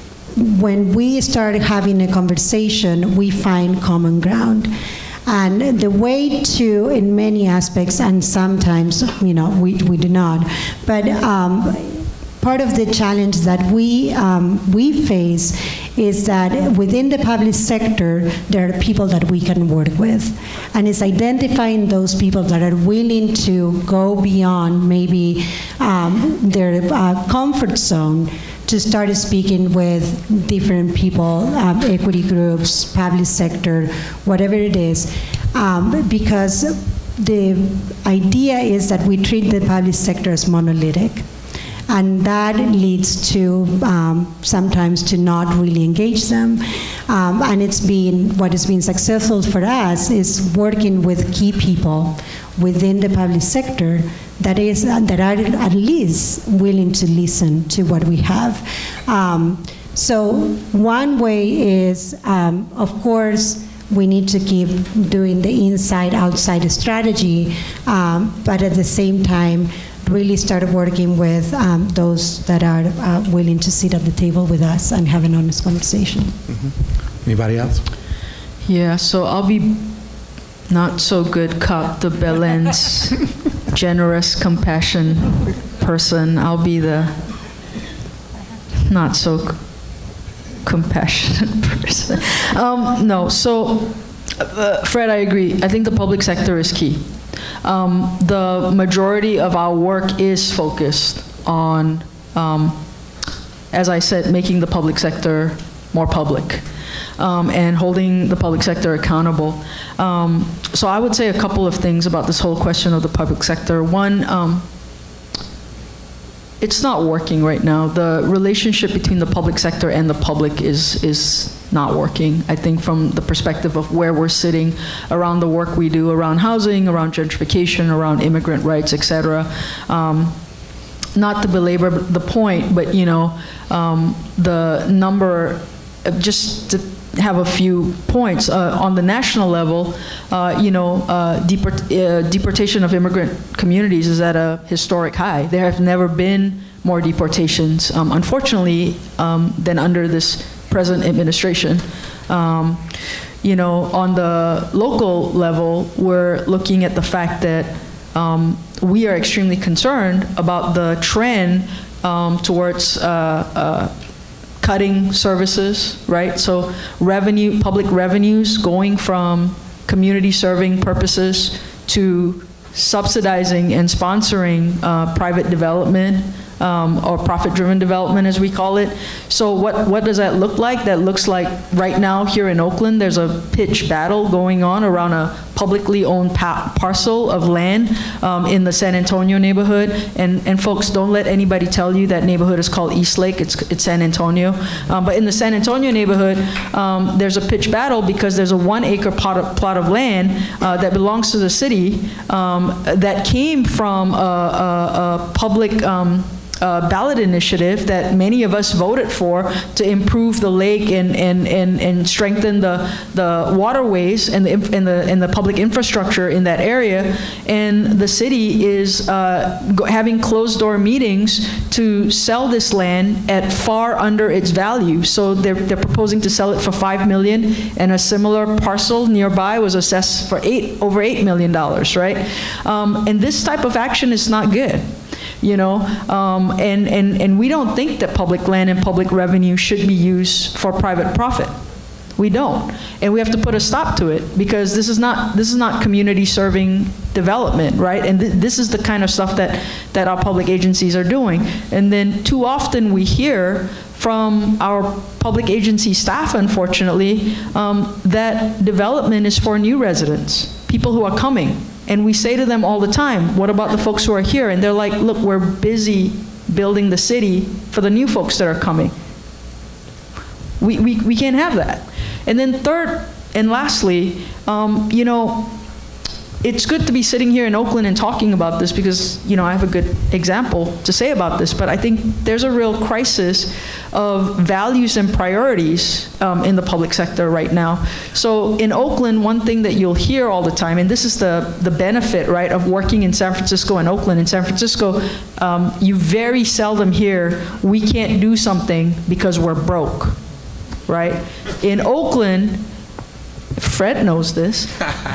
when we start having a conversation, we find common ground. And the way to, in many aspects, and sometimes, you know, we, we do not, but um, part of the challenge that we, um, we face is that within the public sector, there are people that we can work with. And it's identifying those people that are willing to go beyond maybe um, their uh, comfort zone to start speaking with different people, um, equity groups, public sector, whatever it is, um, because the idea is that we treat the public sector as monolithic. And that leads to um, sometimes to not really engage them. Um, and it's been, what has been successful for us is working with key people within the public sector that is that are at least willing to listen to what we have. Um, so one way is, um, of course, we need to keep doing the inside-outside strategy, um, but at the same time, really start working with um, those that are uh, willing to sit at the table with us and have an honest conversation. Mm-hmm. Anybody else? Yeah, so I'll be not so good cop, the Belen's generous compassion person. I'll be the not so c- compassionate person. Um, no, so uh, Fred, I agree. I think the public sector is key. Um, the majority of our work is focused on, um, as I said, making the public sector more public um, and holding the public sector accountable. Um, so I would say a couple of things about this whole question of the public sector. One, um, it's not working right now. The relationship between the public sector and the public is, is not working. I think from the perspective of where we're sitting around the work we do around housing, around gentrification, around immigrant rights, et cetera. Um, not to belabor the point, but you know, um, the number, just to have a few points uh, on the national level, uh, you know, uh, deport uh, deportation of immigrant communities is at a historic high. There have never been more deportations, um, unfortunately, um, than under this present administration. Um, you know, on the local level, we're looking at the fact that um, we are extremely concerned about the trend um, towards uh, uh, cutting services, right? So revenue, public revenues going from community serving purposes to subsidizing and sponsoring uh, private development um, or profit-driven development, as we call it. So what, what does that look like? That looks like right now here in Oakland, there's a pitch battle going on around a publicly owned pa parcel of land um, in the San Antonio neighborhood. And, and folks, don't let anybody tell you that neighborhood is called East Lake. It's, it's San Antonio. Um, but in the San Antonio neighborhood, um, there's a pitch battle because there's a one acre plot of, plot of land uh, that belongs to the city um, that came from a, a, a public um, Uh, ballot initiative that many of us voted for to improve the lake and and and, and strengthen the the waterways and the and the and the public infrastructure in that area. And the city is uh, having closed door meetings to sell this land at far under its value. So they're they're proposing to sell it for five million, and a similar parcel nearby was assessed for eight over eight million dollars, right? Um, and this type of action is not good. You know, um, and, and, and we don't think that public land and public revenue should be used for private profit. We don't. And we have to put a stop to it because this is not, this is not community serving development, right? And th this is the kind of stuff that, that our public agencies are doing. And then too often we hear from our public agency staff, unfortunately, um, that development is for new residents, people who are coming. And we say to them all the time, what about the folks who are here? And they're like, look, we're busy building the city for the new folks that are coming. We, we, we can't have that. And then third and lastly, um, you know, it's good to be sitting here in Oakland and talking about this because, you know, I have a good example to say about this, but I think there's a real crisis of values and priorities um, in the public sector right now. So in Oakland, one thing that you'll hear all the time, and this is the, the benefit, right, of working in San Francisco and Oakland. In San Francisco, um, you very seldom hear, we can't do something because we're broke, right? In Oakland, Fred knows this.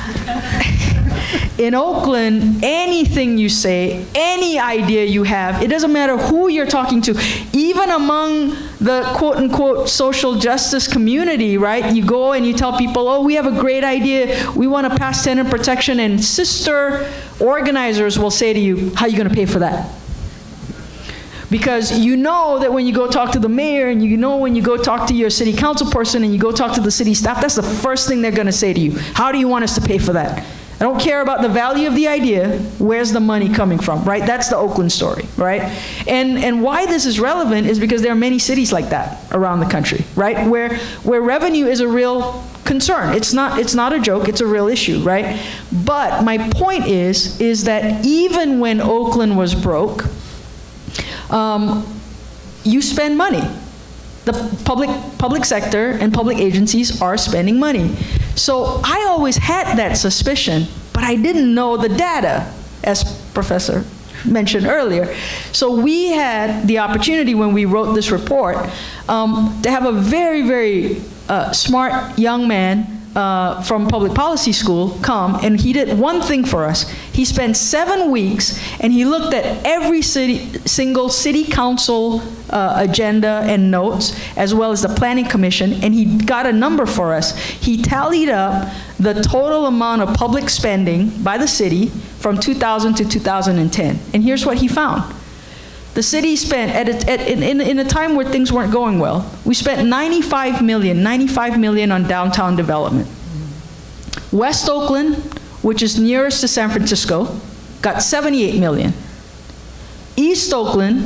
In Oakland, anything you say, any idea you have, it doesn't matter who you're talking to, even among the quote-unquote social justice community, right? You go and you tell people, oh, we have a great idea. We want to pass tenant protection, and sister organizers will say to you, how are you going to pay for that? Because you know that when you go talk to the mayor and you know when you go talk to your city council person and you go talk to the city staff, that's the first thing they're going to say to you. How do you want us to pay for that? I don't care about the value of the idea, where's the money coming from, right? That's the Oakland story, right? And, and why this is relevant is because there are many cities like that around the country, right? Where, where revenue is a real concern. It's not, it's not a joke, it's a real issue, right? But my point is, is that even when Oakland was broke, um, you spend money. The public, public sector and public agencies are spending money. So I always had that suspicion, but I didn't know the data, as Professor mentioned earlier. So we had the opportunity when we wrote this report um, to have a very, very uh, smart young man uh, from public policy school come, and he did one thing for us. He spent seven weeks and he looked at every city, single city council uh, agenda and notes, as well as the planning commission, and he got a number for us. He tallied up the total amount of public spending by the city from two thousand to two thousand ten. And here's what he found. The city spent, at a, at, in, in a time where things weren't going well, we spent ninety-five million, ninety-five million on downtown development. West Oakland, which is nearest to San Francisco, got seventy-eight million. East Oakland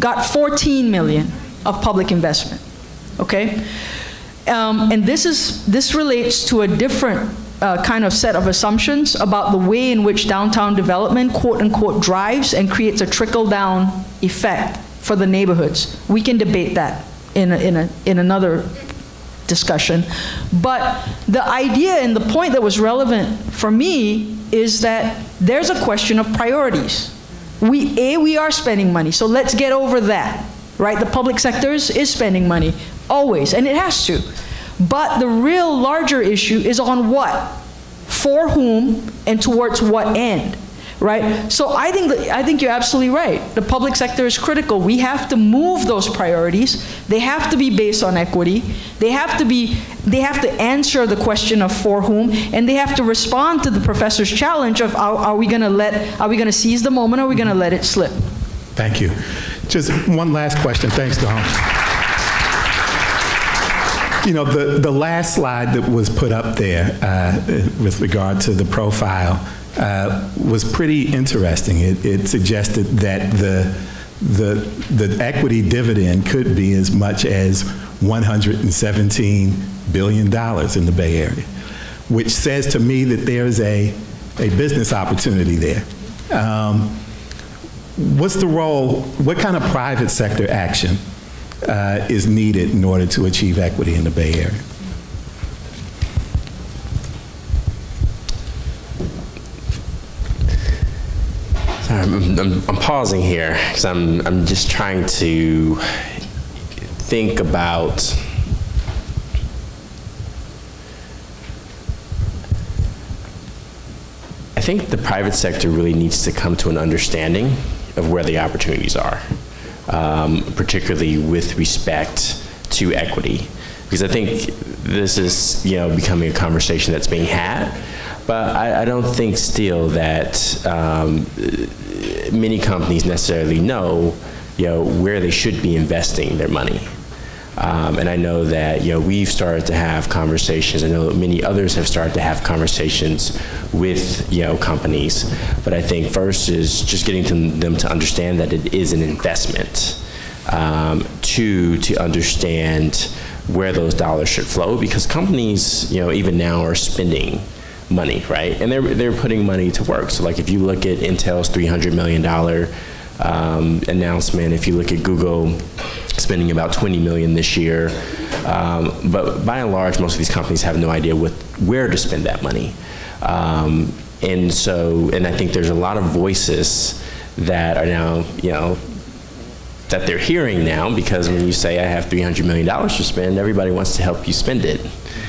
got fourteen million of public investment, okay? Um, and this is, this relates to a different uh, kind of set of assumptions about the way in which downtown development, quote unquote, drives and creates a trickle-down effect for the neighborhoods. We can debate that in, a, in, a, in another discussion. But the idea and the point that was relevant for me is that there's a question of priorities. We, A, we are spending money, so let's get over that, right? The public sector is, is spending money, always, and it has to. But the real larger issue is on what, for whom, and towards what end, right? So I think, that, I think you're absolutely right. The public sector is critical. We have to move those priorities. They have to be based on equity. They have to be, they have to answer the question of for whom, and they have to respond to the professor's challenge of are, are we gonna let, are we gonna seize the moment, or are we gonna let it slip? Thank you. Just one last question. Thanks, Dawn. You know, the, the last slide that was put up there uh, with regard to the profile uh, was pretty interesting. It, it suggested that the, the, the equity dividend could be as much as one hundred seventeen billion dollars in the Bay Area, which says to me that there's a, a business opportunity there. Um, what's the role, what kind of private sector action Uh, is needed in order to achieve equity in the Bay Area? Sorry, I'm, I'm, I'm pausing here because I'm, I'm just trying to think about I think the private sector really needs to come to an understanding of where the opportunities are. Um, particularly with respect to equity, because I think this is, you know, becoming a conversation that's being had, but I, I don't think still that um, many companies necessarily know, you know, where they should be investing their money. Um, and I know that, you know, we've started to have conversations. I know many others have started to have conversations with, you know, companies. But I think first is just getting to them to understand that it is an investment. Um, two, to understand where those dollars should flow, because companies, you know, even now are spending money, right? And they're they're putting money to work. So, like, if you look at Intel's three hundred million dollar um, announcement, if you look at Google spending about twenty million this year, um, but by and large, most of these companies have no idea what, where to spend that money. Um, and so, and I think there's a lot of voices that are now, you know, that they're hearing now, because when you say I have three hundred million dollars to spend, everybody wants to help you spend it.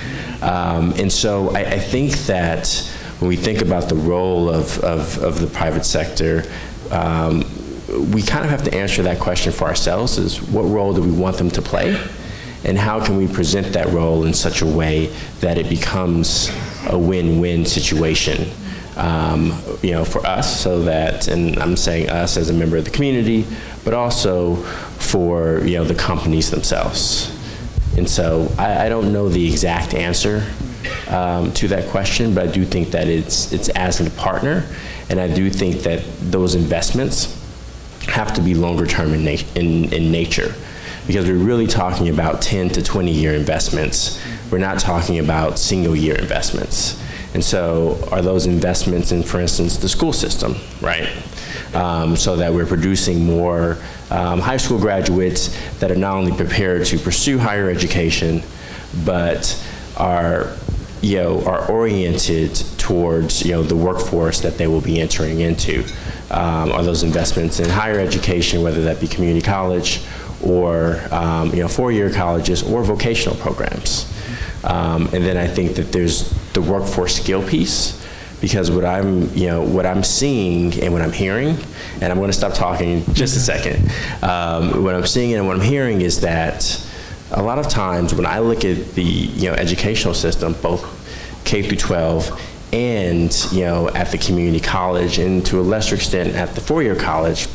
Um, and so I, I think that when we think about the role of, of, of the private sector, um, we kind of have to answer that question for ourselves, is what role do we want them to play? And how can we present that role in such a way that it becomes a win-win situation, um, you know, for us, so that, and I'm saying us as a member of the community, but also for, you know, the companies themselves. And so I, I don't know the exact answer um, to that question, but I do think that it's, it's as a partner, and I do think that those investments have to be longer term in, na in, in nature, because we're really talking about ten to twenty year investments. We're not talking about single year investments. And so are those investments in, for instance, the school system, right? Um, so that we're producing more um, high school graduates that are not only prepared to pursue higher education, but are, you know, are oriented towards, you know, the workforce that they will be entering into. Um, are those investments in higher education, whether that be community college or, um, you know, four-year colleges or vocational programs. Um, and then I think that there's the workforce skill piece, because what I'm, you know, what I'm seeing and what I'm hearing, and I'm going to stop talking in just a second. Um, what I'm seeing and what I'm hearing is that a lot of times when I look at the, you know, educational system, both K through twelve and, you know, at the community college, and to a lesser extent at the four-year college,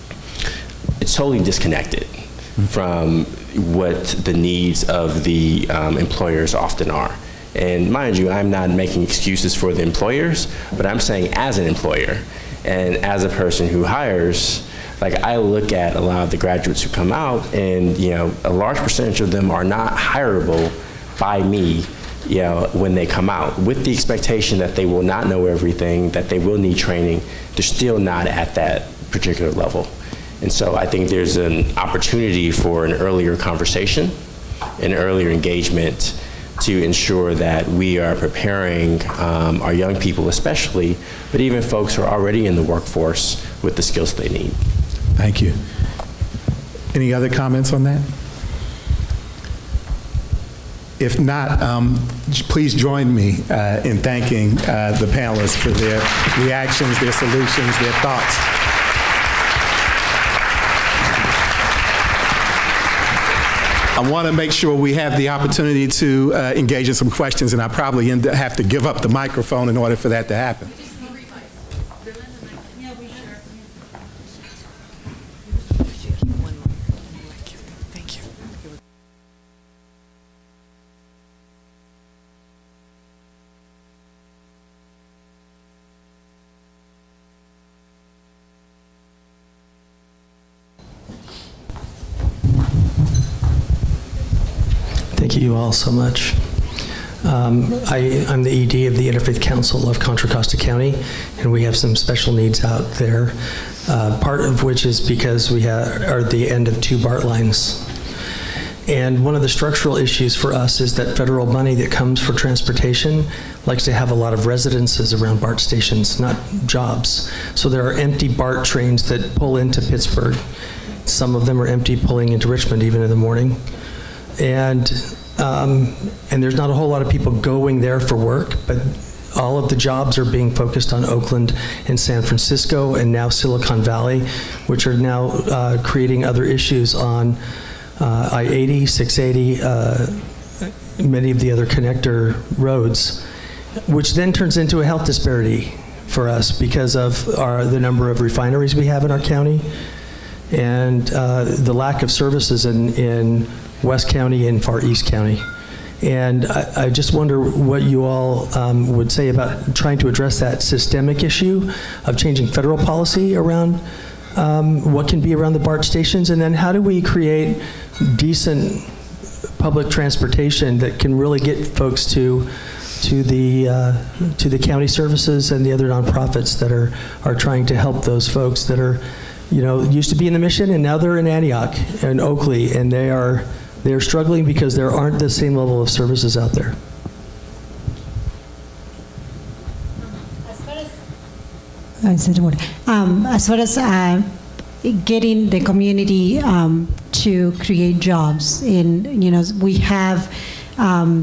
it's totally disconnected from what the needs of the um, employers often are. And mind you, I'm not making excuses for the employers, but I'm saying as an employer and as a person who hires, Like, I look at a lot of the graduates who come out, and, you know, a large percentage of them are not hireable by me, you know, when they come out, with the expectation that they will not know everything, that they will need training. They're still not at that particular level. And so I think there's an opportunity for an earlier conversation, an earlier engagement, to ensure that we are preparing um, our young people especially, but even folks who are already in the workforce with the skills they need. Thank you. Any other comments on that? If not, um, please join me uh, in thanking uh, the panelists for their reactions, their solutions, their thoughts. I want to make sure we have the opportunity to uh, engage in some questions, and I probably end up, have to give up the microphone in order for that to happen. Thank you all so much. Um, I, I'm the E D of the Interfaith Council of Contra Costa County, and we have some special needs out there, uh, part of which is because we have, are at the end of two BART lines. And one of the structural issues for us is that federal money that comes for transportation likes to have a lot of residences around BART stations, not jobs. So there are empty BART trains that pull into Pittsburgh. Some of them are empty pulling into Richmond even in the morning. And, um, and there's not a whole lot of people going there for work, but all of the jobs are being focused on Oakland and San Francisco and now Silicon Valley, which are now uh, creating other issues on uh, I eighty, six eighty, uh, many of the other connector roads, which then turns into a health disparity for us because of our, the number of refineries we have in our county and uh, the lack of services in, in West County and Far East County. And I, I just wonder what you all um, would say about trying to address that systemic issue of changing federal policy around um, what can be around the BART stations, and then how do we create decent public transportation that can really get folks to to the uh, to the county services and the other nonprofits that are are trying to help those folks that are, you know, used to be in the Mission and now they're in Antioch and Oakley, and they are they're struggling because there aren't the same level of services out there. Um, as far as uh, getting the community um, to create jobs, in you know we have. Um,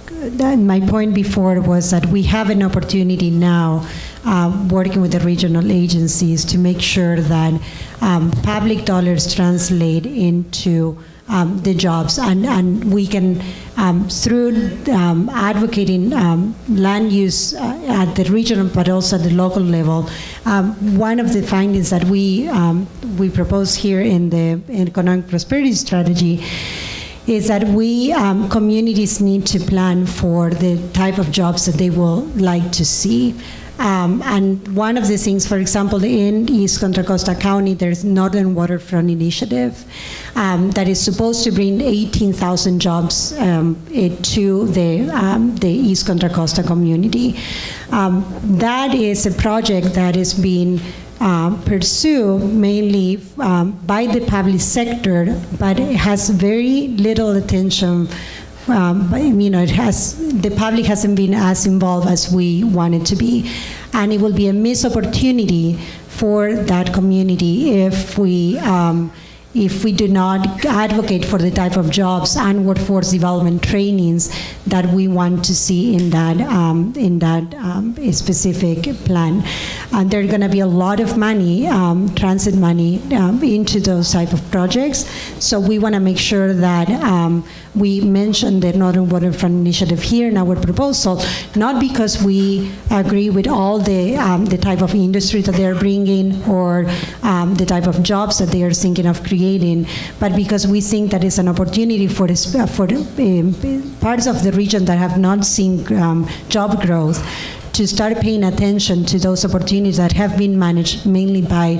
my point before was that we have an opportunity now, uh, working with the regional agencies, to make sure that um, public dollars translate into um, the jobs, and, and we can, um, through um, advocating um, land use uh, at the regional but also at the local level. Um, one of the findings that we um, we propose here in the economic prosperity strategy is that we, um, communities need to plan for the type of jobs that they will like to see. Um, and one of the things, for example, in East Contra Costa County, there's Northern Waterfront Initiative um, that is supposed to bring eighteen thousand jobs um, to the, um, the East Contra Costa community. Um, that is a project that is being Uh, pursue mainly um, by the public sector, but it has very little attention. Um, but, you know, it has, the public hasn't been as involved as we want it to be, and it will be a missed opportunity for that community if we um, if we do not advocate for the type of jobs and workforce development trainings that we want to see in that um, in that um, specific plan. And there's going to be a lot of money, um, transit money, um, into those type of projects. So we want to make sure that um, we mention the Northern Waterfront Initiative here in our proposal, not because we agree with all the um, the type of industry that they're bringing or um, the type of jobs that they are thinking of creating, but because we think that it's an opportunity for this, for um, parts of the region that have not seen um, job growth to start paying attention to those opportunities that have been managed mainly by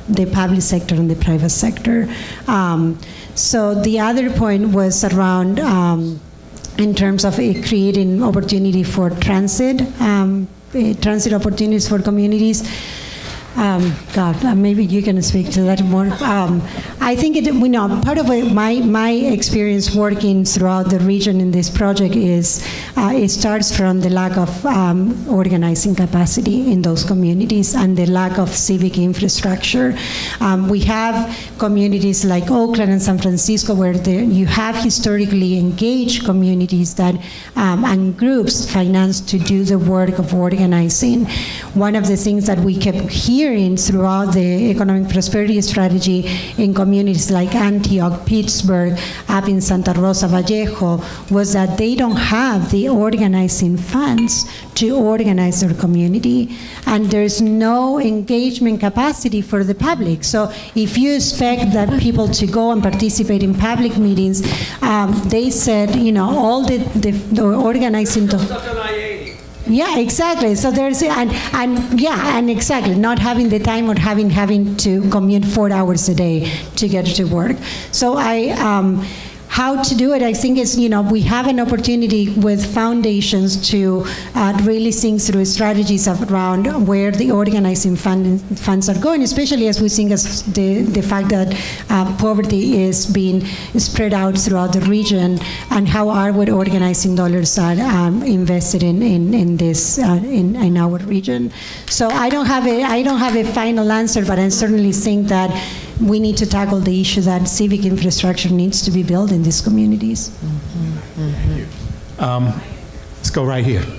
the public sector and the private sector. Um, so the other point was around um, in terms of uh, creating opportunity for transit, um, uh, transit opportunities for communities. Um, God, uh, maybe you can speak to that more. Um, I think it, you know, part of it, my my experience working throughout the region in this project is uh, it starts from the lack of um, organizing capacity in those communities and the lack of civic infrastructure. Um, we have communities like Oakland and San Francisco where there, you have historically engaged communities that um, and groups financed to do the work of organizing. One of the things that we kept hearing throughout the economic prosperity strategy in communities like Antioch, Pittsburgh, up in Santa Rosa, Vallejo, was that they don't have the organizing funds to organize their community, and there's no engagement capacity for the public. So if you expect that people to go and participate in public meetings, um, they said, you know, all the, the, the organizing... Yeah, exactly. So there's and and yeah, and exactly not having the time or having having to commute four hours a day to get to work. So I. Um, How to do it, I think is, you know, we have an opportunity with foundations to uh, really think through strategies around where the organizing fund, funds are going, especially as we think as the, the fact that uh, poverty is being spread out throughout the region, and how our organizing dollars are um, invested in, in, in this, uh, in, in our region. So I don't have a, I don't have a final answer, but I certainly think that we need to tackle the issue that civic infrastructure needs to be built in these communities. Mm-hmm. Mm-hmm. Um, let's go right here.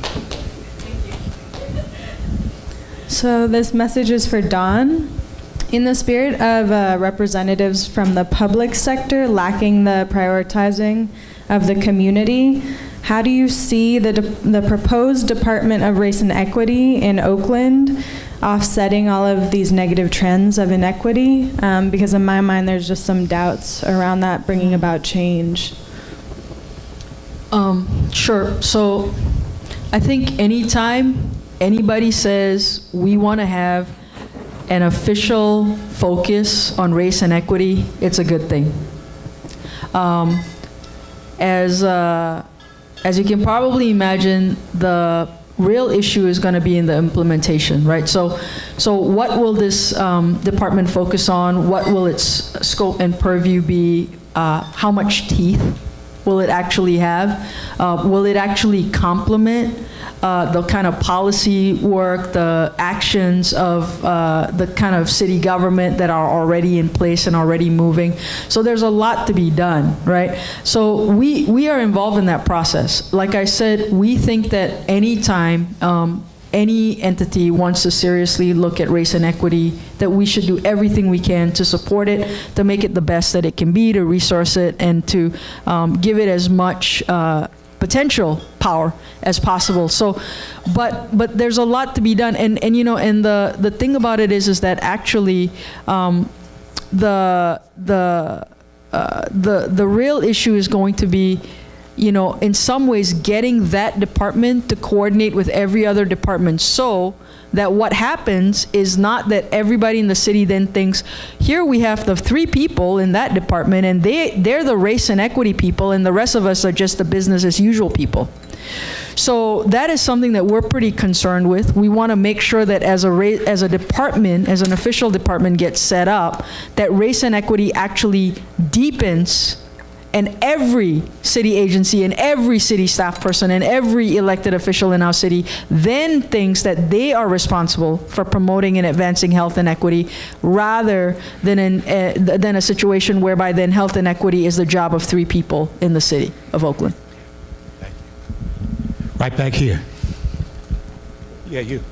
So this message is for Dawn. In the spirit of uh, representatives from the public sector lacking the prioritizing of the community, how do you see the, the proposed Department of Race and Equity in Oakland offsetting all of these negative trends of inequity? Um, because in my mind, there's just some doubts around that bringing about change. Um, sure. So I think anytime anybody says we want to have an official focus on race and equity, it's a good thing. Um, as, uh, as you can probably imagine, the real issue is going to be in the implementation, right? So, so what will this um, department focus on? What will its scope and purview be? Uh, how much teeth will it actually have? Uh, will it actually complement uh, the kind of policy work, the actions of uh, the kind of city government that are already in place and already moving? So there's a lot to be done, right? So we, we are involved in that process. Like I said, we think that anytime um, any entity wants to seriously look at race and equity, that we should do everything we can to support it, to make it the best that it can be, to resource it, and to um, give it as much uh, potential power as possible. So, but but there's a lot to be done, and and you know, and the the thing about it is is that actually, um, the the uh, the the real issue is going to be, you know, in some ways getting that department to coordinate with every other department, so that what happens is not that everybody in the city then thinks, here we have the three people in that department and they, they're the race and equity people and the rest of us are just the business as usual people. So that is something that we're pretty concerned with. We want to make sure that as a, ra as a department, as an official department gets set up, that race and equity actually deepens, and every city agency and every city staff person and every elected official in our city then thinks that they are responsible for promoting and advancing health and equity, rather than, in, uh, than a situation whereby then health and equity is the job of three people in the city of Oakland. Right back here. Yeah, you.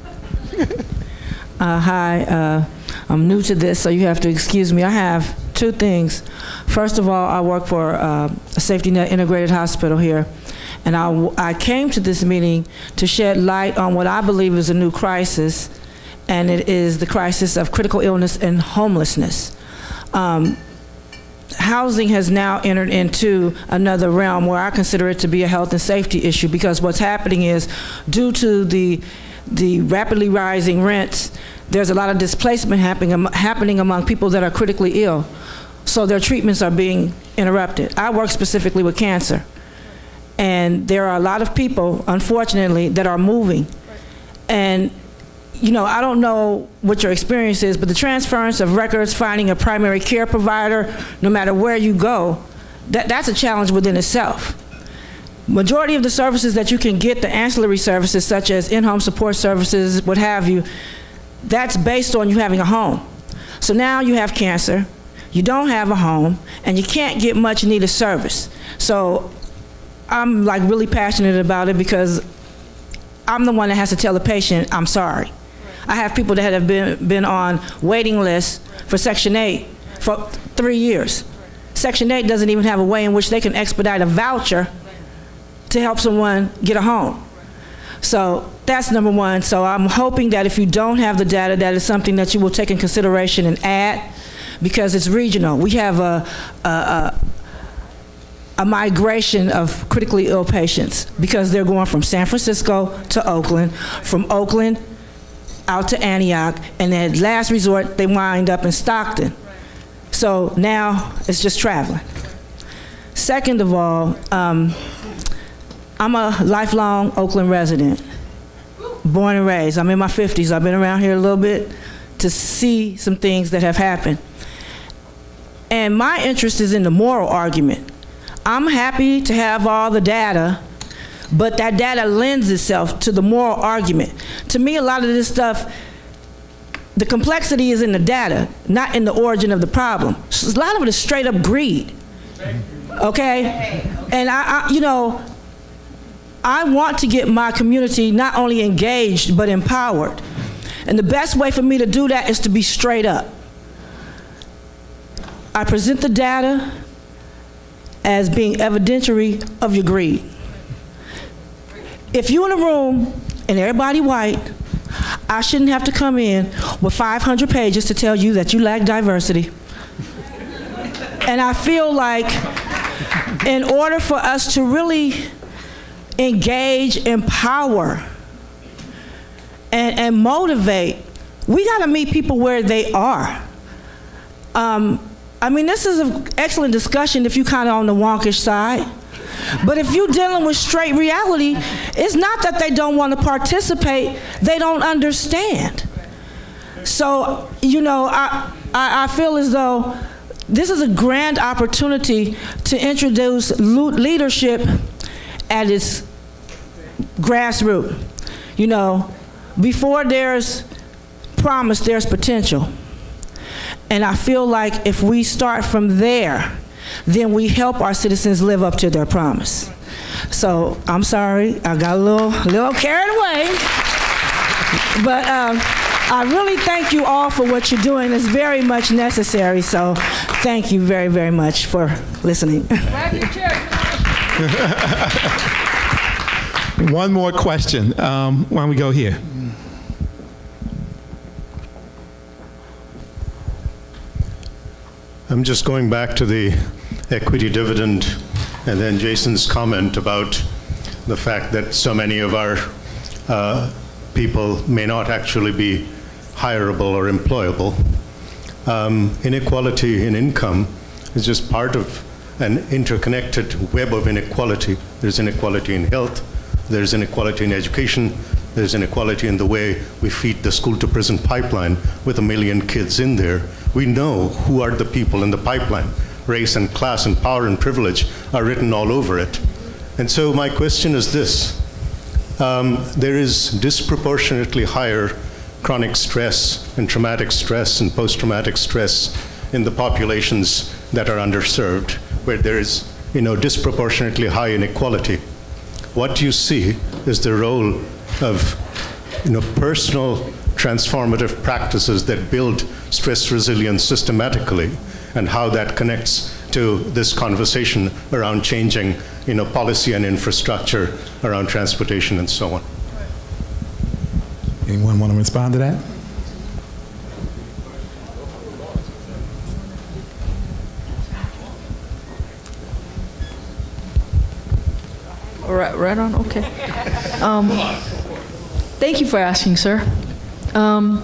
uh, hi, uh, I'm new to this, so you have to excuse me. I have two things. First of all, I work for uh, a safety net integrated hospital here, and I, I came to this meeting to shed light on what I believe is a new crisis, and it is the crisis of critical illness and homelessness. Um, housing has now entered into another realm where I consider it to be a health and safety issue, because what's happening is, due to the the rapidly rising rents, there's a lot of displacement happening, happening among people that are critically ill. So their treatments are being interrupted. I work specifically with cancer. And there are a lot of people, unfortunately, that are moving. And, you know, I don't know what your experience is, but the transference of records, finding a primary care provider, no matter where you go, that, that's a challenge within itself. Majority of the services that you can get, the ancillary services such as in-home support services, what have you, that's based on you having a home. So now you have cancer, you don't have a home, and you can't get much needed service. So I'm like really passionate about it because I'm the one that has to tell the patient, I'm sorry. I have people that have been, been on waiting lists for Section eight for three years. Section eight doesn't even have a way in which they can expedite a voucher to help someone get a home. So that's number one. So I'm hoping that if you don't have the data, that is something that you will take in consideration and add, because it's regional. We have a, a, a, a migration of critically ill patients because they're going from San Francisco to Oakland, from Oakland out to Antioch, and at last resort, they wind up in Stockton. So now it's just traveling. Second of all, um, I'm a lifelong Oakland resident, born and raised. I'm in my fifties. I've been around here a little bit to see some things that have happened. And my interest is in the moral argument. I'm happy to have all the data, but that data lends itself to the moral argument. To me, a lot of this stuff, the complexity is in the data, not in the origin of the problem. A lot of it is straight up greed, okay? And I, I you know, I want to get my community not only engaged, but empowered. And the best way for me to do that is to be straight up. I present the data as being evidentiary of your greed. If you're in a room and everybody white, I shouldn't have to come in with five hundred pages to tell you that you lack diversity. And I feel like in order for us to really engage, empower, and, and motivate, we gotta meet people where they are. Um, I mean, this is an excellent discussion if you're kind of on the wonkish side. But if you're dealing with straight reality, it's not that they don't want to participate, they don't understand. So, you know, I, I, I feel as though this is a grand opportunity to introduce leadership at its grassroots. You know, before there's promise, there's potential. And I feel like if we start from there, then we help our citizens live up to their promise. So I'm sorry, I got a little, little carried away. But um, I really thank you all for what you're doing. It's very much necessary. So thank you very, very much for listening. One more question. Um, why don't we go here? I'm just going back to the equity dividend and then Jason's comment about the fact that so many of our uh, people may not actually be hireable or employable. Um, inequality in income is just part of an interconnected web of inequality. There's inequality in health, there's inequality in education, there's inequality in the way we feed the school-to-prison pipeline with a million kids in there. We know who are the people in the pipeline. Race and class and power and privilege are written all over it. And so my question is this. Um, there is disproportionately higher chronic stress and traumatic stress and post-traumatic stress in the populations that are underserved, where there is, you know, disproportionately high inequality. What you see is the role of, you know, personal transformative practices that build stress resilience systematically, and how that connects to this conversation around changing, you know, policy and infrastructure around transportation and so on. Anyone want to respond to that? Right, right on, okay. Um, thank you for asking, sir. Um,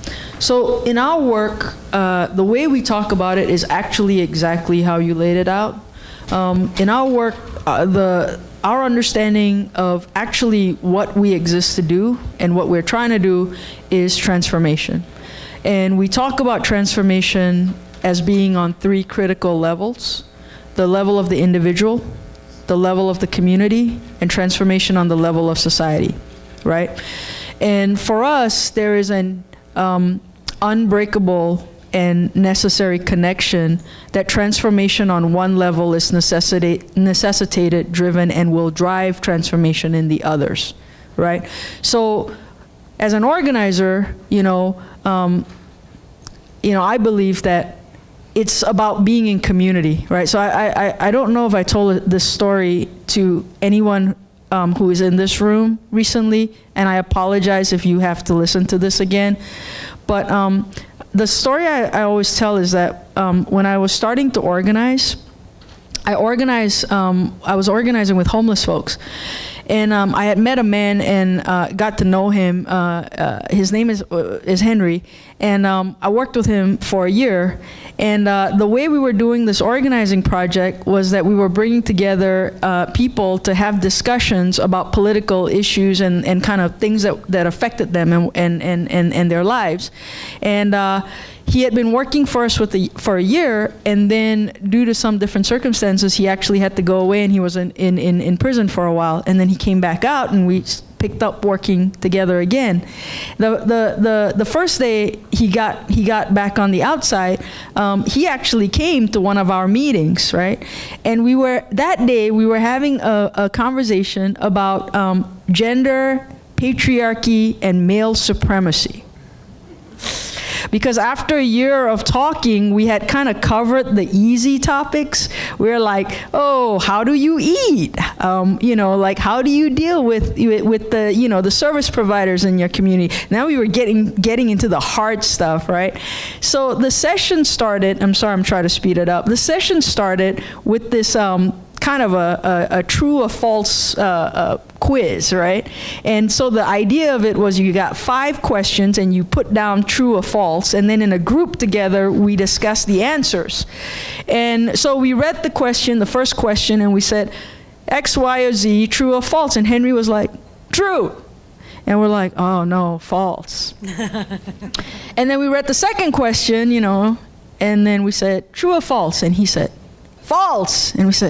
so in our work, uh, the way we talk about it is actually exactly how you laid it out. Um, in our work, uh, the our understanding of actually what we exist to do and what we're trying to do is transformation. And we talk about transformation as being on three critical levels: the level of the individual, the level of the community, and transformation on the level of society, right? And for us, there is an um, unbreakable and necessary connection that transformation on one level is necessitate, necessitated, driven, and will drive transformation in the others, right? So as an organizer, you know, um, you know, I believe that it's about being in community, right? So I, I, I don't know if I told this story to anyone um, who is in this room recently, and I apologize if you have to listen to this again. But um, the story I, I always tell is that um, when I was starting to organize, I organized, um, I was organizing with homeless folks. And um, I had met a man and uh, got to know him. Uh, uh, his name is, uh, is Henry. And um, I worked with him for a year. And uh, the way we were doing this organizing project was that we were bringing together uh, people to have discussions about political issues and, and kind of things that, that affected them and, and, and, and, and their lives. And uh, he had been working for us with a, for a year, and then due to some different circumstances, he actually had to go away, and he was in, in, in, in prison for a while. And then he came back out, and we picked up working together again. The, the, the, the first day he got, he got back on the outside, um, he actually came to one of our meetings, right? And we were, that day, we were having a, a conversation about um, gender, patriarchy, and male supremacy. Because after a year of talking, we had kind of covered the easy topics. We were like, oh, how do you eat? Um, you know, like, how do you deal with with the, you know, the service providers in your community? Now we were getting getting into the hard stuff, right? So the session started, I'm sorry, I'm trying to speed it up. The session started with this um, kind of a, a, a true or false uh, uh, quiz, right? And so the idea of it was you got five questions and you put down true or false, and then in a group together we discussed the answers. And so we read the question, the first question, and we said X, Y, or Z, true or false, and Henry was like, true. And we're like, oh no, false. And then we read the second question, you know, and then we said true or false, and he said false, and we said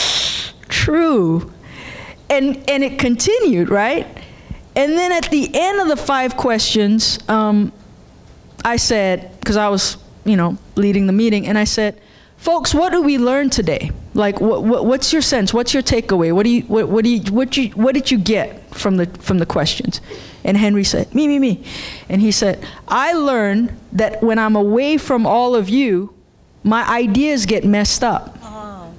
true. And, and it continued, right? And then at the end of the five questions, um, I said, because I was, you know, leading the meeting, and I said, folks, what did we learn today? Like, what, what, what's your sense? What's your takeaway? What do you, what, what do you, what you, what did you get from the, from the questions? And Henry said, me, me, me. And he said, I learned that when I'm away from all of you, my ideas get messed up. Oh.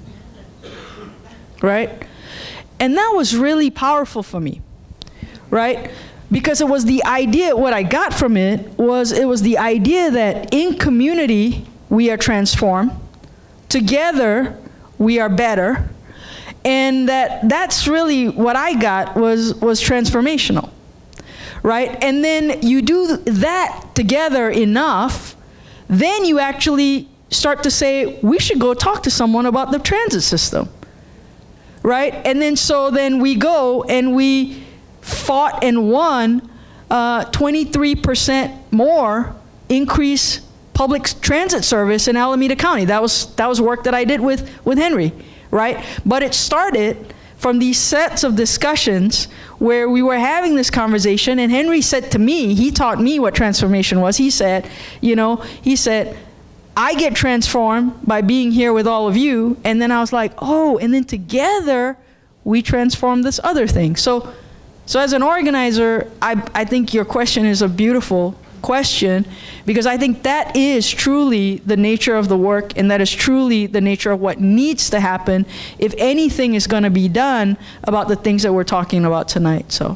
Right? And that was really powerful for me, right? Because it was the idea, what I got from it was, it was the idea that in community, we are transformed. Together, we are better. And that that's really what I got was, was transformational, right? And then you do that together enough, then you actually start to say, we should go talk to someone about the transit system. Right? And then so then we go and we fought and won uh, twenty-three percent more increase public transit service in Alameda County. That was, that was work that I did with, with Henry, right? But it started from these sets of discussions where we were having this conversation, and Henry said to me, he taught me what transformation was. He said, you know, he said, I get transformed by being here with all of you, and then I was like, oh, and then together we transform this other thing. So, so as an organizer, I, I think your question is a beautiful question, because I think that is truly the nature of the work, and that is truly the nature of what needs to happen if anything is going to be done about the things that we're talking about tonight. So.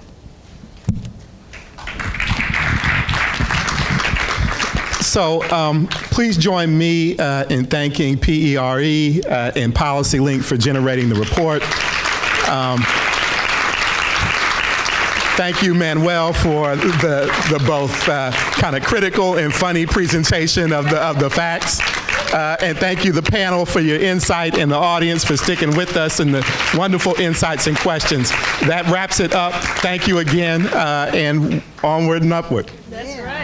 So um, please join me uh, in thanking P E R E uh, and PolicyLink for generating the report. Um, Thank you, Manuel, for the, the both uh, kind of critical and funny presentation of the, of the facts. Uh, and thank you, the panel, for your insight, and the audience for sticking with us and the wonderful insights and questions. That wraps it up. Thank you again, uh, and onward and upward. That's right.